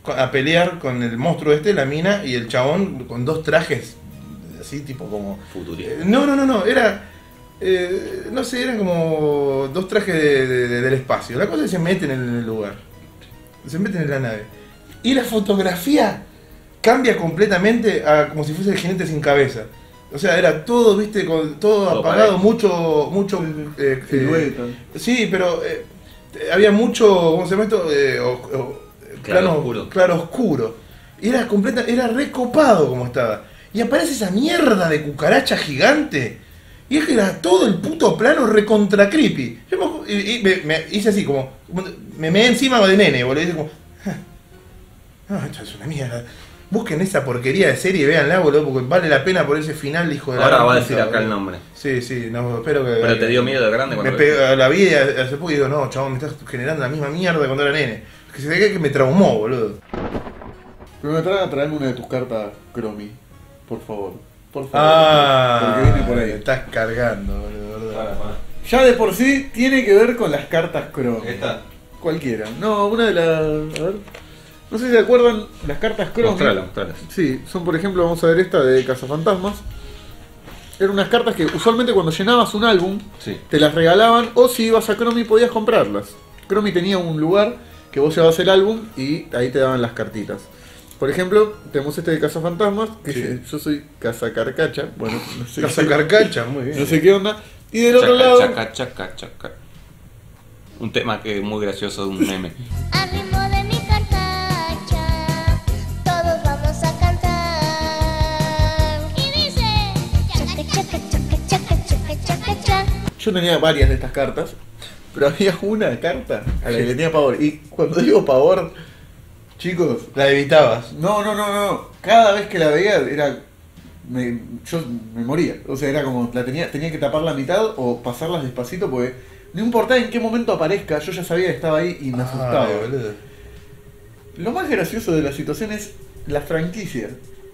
Speaker 4: a pelear con el monstruo este, la mina, y el chabón con dos trajes así tipo como...
Speaker 3: Futurista.
Speaker 4: Eh, no, no, no, no, era... Eh, no sé, eran como dos trajes de, de- de- del espacio. La cosa es que se meten en el lugar. Se meten en la nave. Y la fotografía cambia completamente a como si fuese el jinete sin cabeza. O sea, era todo, viste, con todo,
Speaker 3: Todo
Speaker 4: apagado,
Speaker 3: parejo.
Speaker 4: mucho, mucho... eh,
Speaker 1: Silueta.
Speaker 4: eh, sí, pero eh, había mucho, ¿cómo se llama esto? Eh, o- o-
Speaker 3: Claro
Speaker 4: plano
Speaker 3: oscuro.
Speaker 4: Claro oscuro. Y era completa, era recopado como estaba. Y aparece esa mierda de cucaracha gigante. Y es que era todo el puto plano recontra creepy. Yo me, acu- y, y me, me hice así como, como- me meé encima de nene, boludo. Y dice como, "Ah, no, esto es una mierda. Busquen esa porquería de serie y véanla, boludo, porque vale la pena por ese final, hijo de la
Speaker 3: Ahora
Speaker 4: gran
Speaker 3: va a
Speaker 4: puta,
Speaker 3: decir acá el
Speaker 4: boludo".
Speaker 3: nombre.
Speaker 4: Sí, sí, no, espero que...
Speaker 3: Pero te dio miedo de grande
Speaker 4: Me
Speaker 3: cuando
Speaker 4: pegó, la vi hace poco y digo, no, chabón, me estás generando la misma mierda cuando era nene. Que se ve que me traumó, boludo.
Speaker 1: Pero me traen a traerme una de tus cartas Cromi, por favor. Por favor.
Speaker 4: Ah,
Speaker 1: Porque viene por ahí.
Speaker 4: me estás cargando, boludo.
Speaker 3: Para, para.
Speaker 1: Ya de por sí tiene que ver con las cartas Cromi.
Speaker 3: Esta.
Speaker 1: Cualquiera. No, una de las... A ver. No sé si se acuerdan las cartas Cromi.
Speaker 3: Mostrala, mostrala.
Speaker 1: Sí, son por ejemplo, vamos a ver esta de Cazafantasmas. Eran unas cartas que usualmente cuando llenabas un álbum
Speaker 3: Sí.
Speaker 1: te las regalaban o si ibas a Cromi podías comprarlas. Cromi tenía un lugar que vos llevabas el álbum y ahí te daban las cartitas. Por ejemplo, tenemos este de Cazafantasmas, que
Speaker 4: Sí.
Speaker 1: es- yo soy Cazacarcacha, bueno, no sé,
Speaker 4: Casa carcacha, muy bien.
Speaker 1: no sé qué onda. Y del otro
Speaker 3: Chaca,
Speaker 1: lado,
Speaker 3: chaca, chaca, chaca. Un tema que es muy gracioso de un meme.
Speaker 7: Al ritmo de mi carcacha, todos vamos a cantar. Y dice: chaca, chaca, chaca, chaca, chaca, chaca, chaca.
Speaker 1: yo tenía varias de estas cartas, pero había una carta a la que le tenía pavor. Y cuando digo pavor, chicos,
Speaker 4: La evitabas.
Speaker 1: no, no, no, no. Cada vez que la veía era. Me, yo me moría. O sea, era como. La tenía, tenía que tapar la mitad o pasarlas despacito porque no importaba en qué momento aparezca, yo ya sabía que estaba ahí y me asustaba.
Speaker 4: Ay, boludo.
Speaker 1: Lo más gracioso de la situación es la franquicia.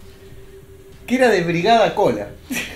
Speaker 1: Que era de Brigada Cola.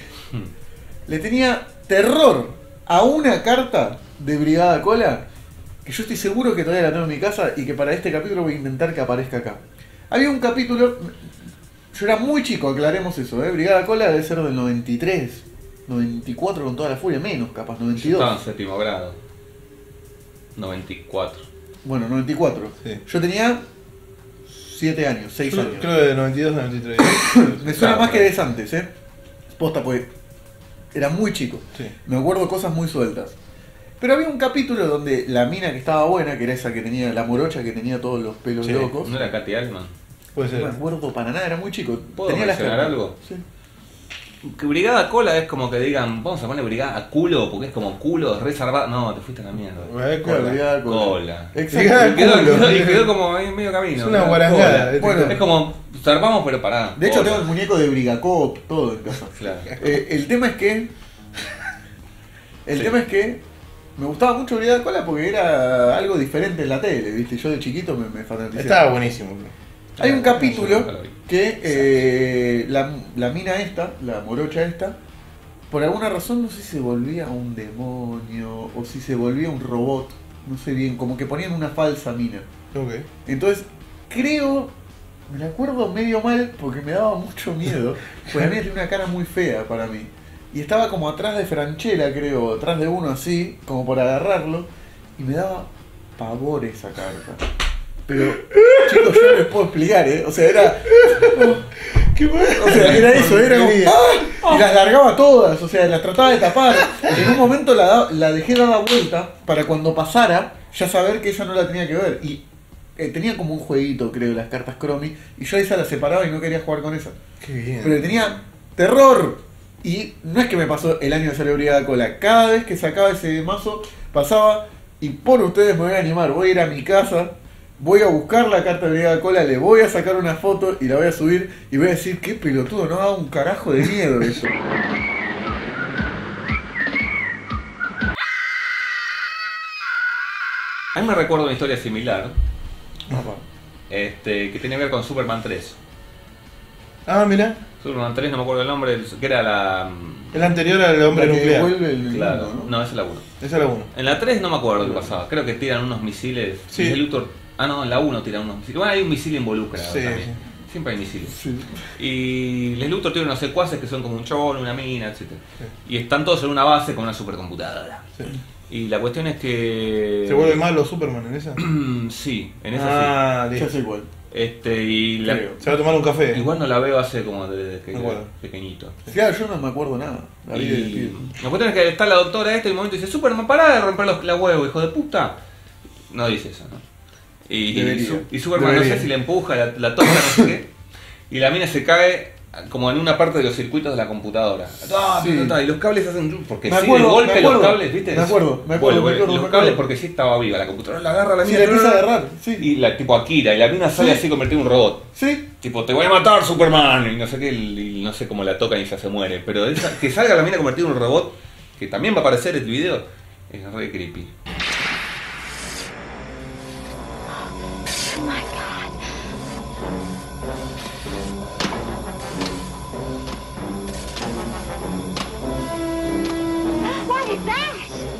Speaker 1: Le tenía terror a una carta de Brigada Cola que yo estoy seguro que todavía la tengo en mi casa y que para este capítulo voy a intentar que aparezca acá. Había un capítulo, yo era muy chico, aclaremos eso, ¿eh? Brigada Cola debe ser del noventa y tres, noventa y cuatro con toda la furia, menos capaz, noventa y
Speaker 3: Yo estaba en
Speaker 1: dos.
Speaker 3: séptimo grado. noventa y cuatro.
Speaker 1: Bueno, noventa y cuatro.
Speaker 4: Sí.
Speaker 1: Yo tenía siete años, seis
Speaker 4: Yo
Speaker 1: años.
Speaker 4: creo que de noventa y dos a noventa y tres.
Speaker 1: Me suena
Speaker 3: Claro,
Speaker 1: más que
Speaker 3: claro.
Speaker 1: de antes, ¿eh? Posta, pues era muy chico.
Speaker 4: Sí.
Speaker 1: Me acuerdo cosas muy sueltas. Pero había un capítulo donde la mina que estaba buena, que era esa que tenía, la morocha que tenía todos los pelos
Speaker 4: Sí,
Speaker 1: locos.
Speaker 3: ¿No era Katy Altman?
Speaker 4: Puede
Speaker 1: No me
Speaker 4: ser.
Speaker 1: acuerdo para nada, era muy chico.
Speaker 3: ¿Puedo
Speaker 1: Tenía las
Speaker 3: mencionar
Speaker 1: cartas.
Speaker 3: algo?
Speaker 1: Sí.
Speaker 3: Que Brigada Cola es como que digan, vamos a poner Brigada a culo, porque es como culo, reservado. No, te fuiste a la mierda.
Speaker 4: Eh,
Speaker 1: Claro,
Speaker 4: cola.
Speaker 1: Brigada Cola.
Speaker 3: Cola.
Speaker 1: Exacto.
Speaker 4: Brigada
Speaker 3: Y quedó,
Speaker 4: culo.
Speaker 3: quedó- y quedó como ahí en medio camino.
Speaker 4: Es una
Speaker 3: Brigada
Speaker 4: guarangada.
Speaker 3: Cola.
Speaker 4: este
Speaker 1: Bueno,
Speaker 4: tema.
Speaker 3: Es como, zarpamos pero pará.
Speaker 1: De hecho,
Speaker 3: Cola.
Speaker 1: tengo el muñeco de Brigacop, todo en casa.
Speaker 3: Claro.
Speaker 1: Eh, el tema es que. El
Speaker 3: Sí.
Speaker 1: tema es que. Me gustaba mucho Brigada Cola porque era algo diferente en la tele, ¿viste? Yo de chiquito me, me fanaticé.
Speaker 4: Estaba buenísimo.
Speaker 1: Hay un
Speaker 3: Nunca
Speaker 1: capítulo
Speaker 3: lo vi.
Speaker 1: que eh, la, la mina esta, la morocha esta, por alguna razón no sé si se volvía un demonio o si se volvía un robot, no sé bien, como que ponían una falsa mina.
Speaker 4: Ok.
Speaker 1: Entonces, creo, me la acuerdo medio mal porque me daba mucho miedo, porque a mí tenía una cara muy fea para mí. Y estaba como atrás de Franchella, creo, atrás de uno así, como por agarrarlo, y me daba pavor esa carta. Pero, chicos, yo no les puedo explicar, ¿eh? O sea, era...
Speaker 4: Qué bueno.
Speaker 1: O sea, era eso, era como... ¡Ah! Y las largaba todas, o sea, las trataba de tapar. En un momento la, da- la dejé dada vuelta para cuando pasara, ya saber que ella no la tenía que ver. Y eh, tenía como un jueguito, creo, las cartas Cromi, y yo a esa la separaba y no quería jugar con esa.
Speaker 4: Qué bien.
Speaker 1: Pero le tenía terror. Y no es que me pasó el año de celebridad Cola. Cada vez que sacaba ese mazo, pasaba. Y por ustedes me voy a animar. Voy a ir a mi casa. Voy a buscar la carta de Brigada Cola. Le voy a sacar una foto y la voy a subir. Y voy a decir, qué pelotudo. No da un carajo de miedo eso.
Speaker 3: A mí me recuerda una historia similar,
Speaker 4: Papá.
Speaker 3: este, que tiene que ver con Superman tres.
Speaker 4: Ah, mira.
Speaker 3: Superman tres, no me acuerdo el nombre, el- que era la...
Speaker 4: El anterior al hombre
Speaker 1: La que
Speaker 4: nuclear.
Speaker 1: devuelve el
Speaker 3: Claro,
Speaker 1: mundo, ¿no?
Speaker 3: no, esa es la uno.
Speaker 4: Esa es la uno.
Speaker 3: En la tres no me acuerdo qué pasaba, creo que tiran unos misiles.
Speaker 4: Sí.
Speaker 3: Y el Luthor Ah, no, en la uno tira unos misiles. Bueno, hay un misil involucrado
Speaker 4: Sí,
Speaker 3: también.
Speaker 4: sí.
Speaker 3: Siempre hay misiles.
Speaker 1: Sí.
Speaker 3: Y Les Luthor tiene unos secuaces que son como un chabón, una mina, etcétera. Y están todos en una base con una supercomputadora.
Speaker 4: Sí.
Speaker 3: Y la cuestión es que...
Speaker 4: ¿Se vuelve malo Superman en esa?
Speaker 3: Sí, en esa
Speaker 4: Ah,
Speaker 1: Ya
Speaker 4: listo.
Speaker 1: sé igual.
Speaker 3: sí. Este, y la...
Speaker 1: Creo.
Speaker 4: Se va a tomar un café.
Speaker 3: Igual no la veo hace como desde que
Speaker 4: Me
Speaker 3: era
Speaker 4: acuerdo.
Speaker 3: pequeñito.
Speaker 1: Claro, yo no me acuerdo nada. La vi de
Speaker 3: Y
Speaker 1: pibe.
Speaker 3: la cuestión es que está la doctora esta y en un momento dice, Superman, pará de romper los, la huevos, hijo de puta. No dice eso, ¿no? Y,
Speaker 1: Debería.
Speaker 3: y, su- y Superman
Speaker 4: Debería.
Speaker 3: no sé si la empuja, la, la toca, no sé qué. Y la mina se cae como en una parte de los circuitos de la computadora. Ah,
Speaker 1: Sí.
Speaker 3: ta, ta, ta, y los cables hacen... Porque
Speaker 1: Me
Speaker 3: sí,
Speaker 1: acuerdo,
Speaker 3: de golpe
Speaker 1: me acuerdo.
Speaker 3: los cables, ¿viste?
Speaker 1: Me acuerdo, me acuerdo,
Speaker 3: Bueno,
Speaker 1: me
Speaker 3: bueno,
Speaker 1: acuerdo,
Speaker 3: los
Speaker 1: me
Speaker 3: cables
Speaker 1: acuerdo.
Speaker 3: porque sí estaba viva. La computadora la agarra la
Speaker 1: Sí,
Speaker 3: mina.
Speaker 1: la empieza a agarrar, sí.
Speaker 3: Y la tipo Akira, y la mina sale
Speaker 1: Sí.
Speaker 3: así convertida en un robot.
Speaker 1: Sí.
Speaker 3: Tipo, te voy a matar, Superman. Y no sé qué, y no sé cómo la tocan y ya se muere. Pero esa- que salga la mina convertida en un robot, que también va a aparecer en el video, es re creepy.
Speaker 7: Oh my God. What is that?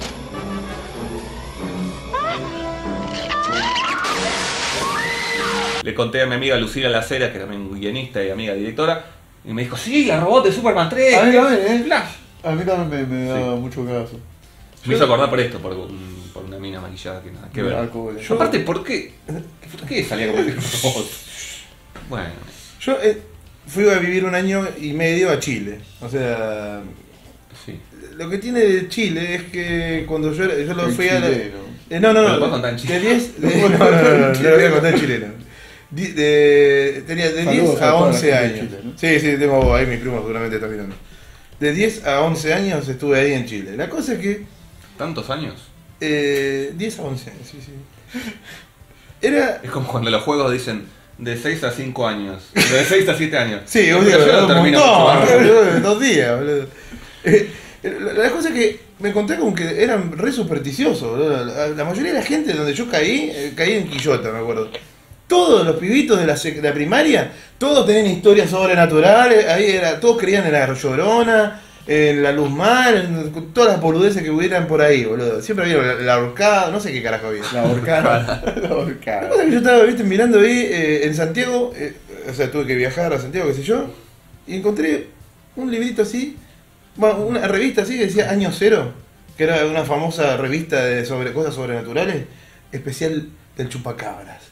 Speaker 3: Le conté a mi amiga Lucila Lacera, que también es guionista y amiga directora, y me dijo, sí, la robot de Superman tres.
Speaker 1: A mí también, ¿eh?
Speaker 3: Flash.
Speaker 1: A mí también me, me daba
Speaker 3: Sí.
Speaker 1: mucho caso.
Speaker 3: Me hizo acordar por esto, por, un- por una mina maquillada que nada que ver.
Speaker 1: Ah, cool.
Speaker 3: Yo, aparte, ¿por qué? ¿Por qué salía como un robot? Bueno,
Speaker 4: Yo eh, fui a vivir un año y medio a Chile. O sea,
Speaker 3: sí.
Speaker 4: lo que tiene de Chile es que cuando yo, era- yo lo
Speaker 1: El
Speaker 4: fui a... la-
Speaker 1: chileno.
Speaker 4: Eh, no, no,
Speaker 3: ¿Me
Speaker 4: no.
Speaker 3: lo puedes contar en
Speaker 4: De
Speaker 3: chileno?
Speaker 4: diez... de- no, no, no, no, no, no lo voy a contar en chileno. Di- de- tenía de
Speaker 1: Saludos
Speaker 4: diez
Speaker 1: a
Speaker 4: a
Speaker 1: toda la
Speaker 4: once
Speaker 1: gente de
Speaker 4: años.
Speaker 1: Chile, ¿no?
Speaker 4: Sí, sí, tengo ahí mis primos seguramente están mirando. De diez a once años estuve ahí en Chile. La cosa es que...
Speaker 3: ¿Tantos años?
Speaker 4: Eh, diez a once años, sí, sí. Era...
Speaker 3: Es como cuando los juegos dicen de seis a cinco años, de seis a siete años.
Speaker 4: Sí,
Speaker 3: Pero
Speaker 4: un día,
Speaker 3: yo lo
Speaker 4: un
Speaker 3: termino
Speaker 4: montón,
Speaker 3: mucho más rápido.
Speaker 4: boludo, dos días, boludo. Eh, la, la cosa es que me encontré con que eran re supersticiosos, boludo. La, la mayoría de la gente donde yo caí, eh, caí en Quillota, me acuerdo. Todos los pibitos de la, sec- de la primaria, todos tenían historias sobrenaturales, ahí era, todos creían en la Llorona, en la Luz Mar, en todas las boludeces que hubieran por ahí, boludo. Siempre había la, la ahorcada, no sé qué carajo había.
Speaker 1: La horcada. La
Speaker 4: La
Speaker 1: horcada.
Speaker 4: cosa es que yo estaba, viste, mirando ahí eh, en Santiago, eh, o sea, tuve que viajar a Santiago, qué sé yo, y encontré un librito así, bueno, una revista así que decía Año Cero, que era una famosa revista de sobre cosas sobrenaturales, especial del chupacabras.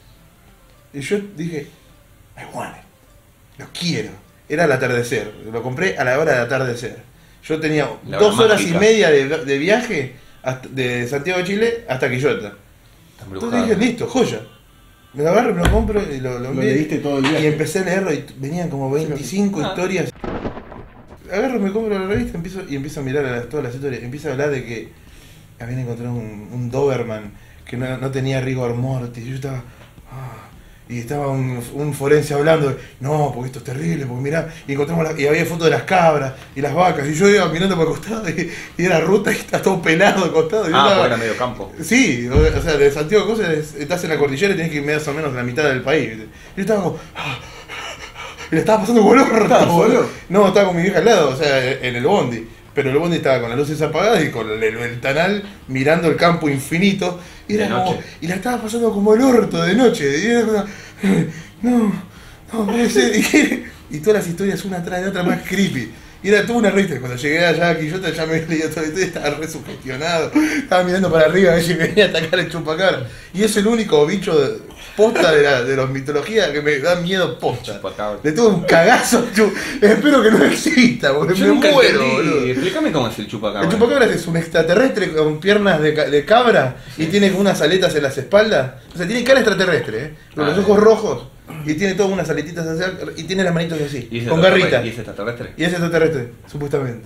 Speaker 4: Y yo dije, I want it, lo quiero. Era al atardecer, lo compré a la hora de atardecer. Yo tenía
Speaker 3: La hora
Speaker 4: dos horas
Speaker 3: mágica.
Speaker 4: y media de, de viaje hasta- de Santiago de Chile hasta Quillota.
Speaker 3: Está
Speaker 4: Entonces
Speaker 3: embrujado.
Speaker 4: dije, listo, joya. Me lo agarro, me lo compro y lo, lo,
Speaker 1: Lo
Speaker 4: envié.
Speaker 1: leíste todo el
Speaker 4: Y
Speaker 1: viaje.
Speaker 4: empecé a leerlo y venían como veinticinco
Speaker 3: Ah.
Speaker 4: historias. Agarro, me compro la revista empiezo, y empiezo a mirar a las- todas las historias. Empiezo a hablar de que habían encontrado un, un Doberman que no, no tenía rigor mortis. Y yo estaba... ah, y estaba un, un forense hablando, no, porque esto es terrible, porque mirá, y encontramos la- y había fotos de las cabras y las vacas, y yo iba mirando por el costado y, y era ruta y está todo pelado al costado. Y yo
Speaker 3: Ah,
Speaker 4: estaba-
Speaker 3: porque era medio campo.
Speaker 4: Sí, o, o sea, de Santiago de Cosas es- estás en la cordillera y tenés que ir más o menos en la mitad del país. ¿viste? Yo estaba como... ah, y le estaba pasando como el orto.
Speaker 1: ¿Estabas solo?
Speaker 4: No, estaba con mi vieja al lado, o sea, en el bondi. Pero el bondi estaba con las luces apagadas y con el ventanal mirando el campo infinito. Y, era
Speaker 3: De
Speaker 4: como,
Speaker 3: noche.
Speaker 4: y la estaba pasando como el orto de noche. Y era como, no, no puede ser. Y, y todas las historias una tras de otra más creepy. Y era toda una revista. Cuando llegué allá a Quillota ya me había leído toda la historia, estaba re sugestionado. Estaba mirando para arriba a ver si me venía a atacar el chupacabra. Y es el único bicho de- posta de, la, de los mitologías que me da miedo posta.
Speaker 3: Chupacabra.
Speaker 4: Le tuve un cagazo. chu- Espero que no exista, porque
Speaker 3: Yo
Speaker 4: me
Speaker 3: nunca
Speaker 4: muero,
Speaker 3: entendí.
Speaker 4: boludo.
Speaker 3: Explícame cómo es el chupacabra.
Speaker 4: El chupacabra es un extraterrestre con piernas de, ca- de cabra y tiene como unas aletas en las espaldas. O sea, tiene cara extraterrestre, ¿eh? Con
Speaker 3: Ah,
Speaker 4: los
Speaker 3: bien.
Speaker 4: ojos rojos y tiene todas unas aletitas así y tiene las manitos así,
Speaker 3: ¿Y ese
Speaker 4: con
Speaker 3: extraterrestre?
Speaker 4: garrita.
Speaker 3: ¿Y ese extraterrestre?
Speaker 4: Y es extraterrestre, supuestamente.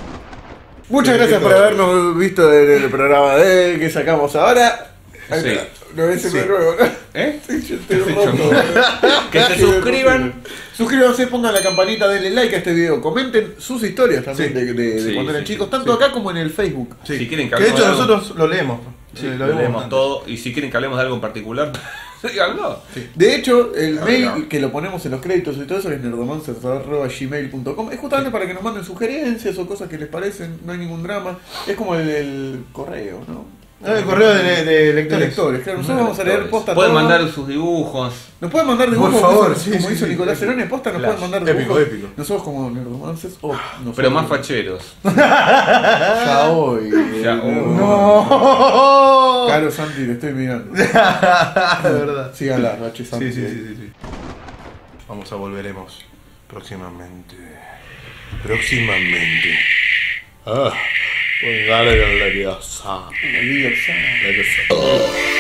Speaker 1: Muchas
Speaker 4: Sí,
Speaker 1: gracias
Speaker 4: sí,
Speaker 1: por
Speaker 4: todo.
Speaker 1: habernos visto en el programa de él que sacamos ahora. Ahí
Speaker 3: Sí.
Speaker 1: está. Lo ves
Speaker 4: Sí.
Speaker 1: de nuevo, ¿no?
Speaker 3: ¿Eh?
Speaker 1: Sí, yo estoy
Speaker 3: Sí,
Speaker 1: roto.
Speaker 3: yo- Que se suscriban.
Speaker 1: Suscríbanse, pongan la campanita, denle like a este video, comenten sus historias también
Speaker 4: Sí.
Speaker 1: de, de- de
Speaker 3: Sí,
Speaker 1: cuando eran
Speaker 3: sí,
Speaker 1: chicos,
Speaker 3: sí,
Speaker 1: tanto
Speaker 4: sí.
Speaker 1: acá como en el Facebook.
Speaker 4: Sí.
Speaker 3: Si quieren que
Speaker 4: que de
Speaker 3: hablemos
Speaker 4: hecho
Speaker 3: de algo-
Speaker 4: nosotros lo leemos.
Speaker 3: Sí,
Speaker 4: Eh,
Speaker 3: lo leemos
Speaker 4: bastante.
Speaker 3: todo. Y si quieren que hablemos de algo en particular, díganlo.
Speaker 1: De hecho, el
Speaker 3: Ah,
Speaker 1: mail
Speaker 3: no.
Speaker 1: que lo ponemos en los créditos y todo eso es nerdomancer arroba gmail punto com. Es justamente para que nos manden sugerencias o cosas que les parecen, no hay ningún drama. Es como el, el correo, ¿no?
Speaker 4: Ah, el correo de, de
Speaker 1: De
Speaker 4: lectores.
Speaker 1: lectores, claro. Nosotros vamos a leer posta
Speaker 3: Pueden
Speaker 1: todo.
Speaker 3: mandar sus dibujos.
Speaker 1: Nos pueden mandar dibujos,
Speaker 4: Por favor,
Speaker 1: como,
Speaker 4: sí,
Speaker 1: como
Speaker 4: sí,
Speaker 1: hizo
Speaker 4: sí,
Speaker 1: Nicolás
Speaker 4: épico.
Speaker 1: Cerone, posta nos
Speaker 4: Flash.
Speaker 1: pueden mandar
Speaker 4: Épico,
Speaker 1: dibujos.
Speaker 4: épico.
Speaker 1: Nosotros como nerdomances o nosotros
Speaker 3: Pero más
Speaker 1: como-
Speaker 3: facheros.
Speaker 1: Ya hoy.
Speaker 3: Ya hoy.
Speaker 4: No.
Speaker 1: Caro Santi, te estoy mirando.
Speaker 4: De verdad.
Speaker 1: Síganla, H. Santi.
Speaker 4: Sí, sí, sí, sí, sí. Vamos a volveremos próximamente. Próximamente. Ah, pues dale la diosa.
Speaker 1: La Liga,
Speaker 4: La diosa.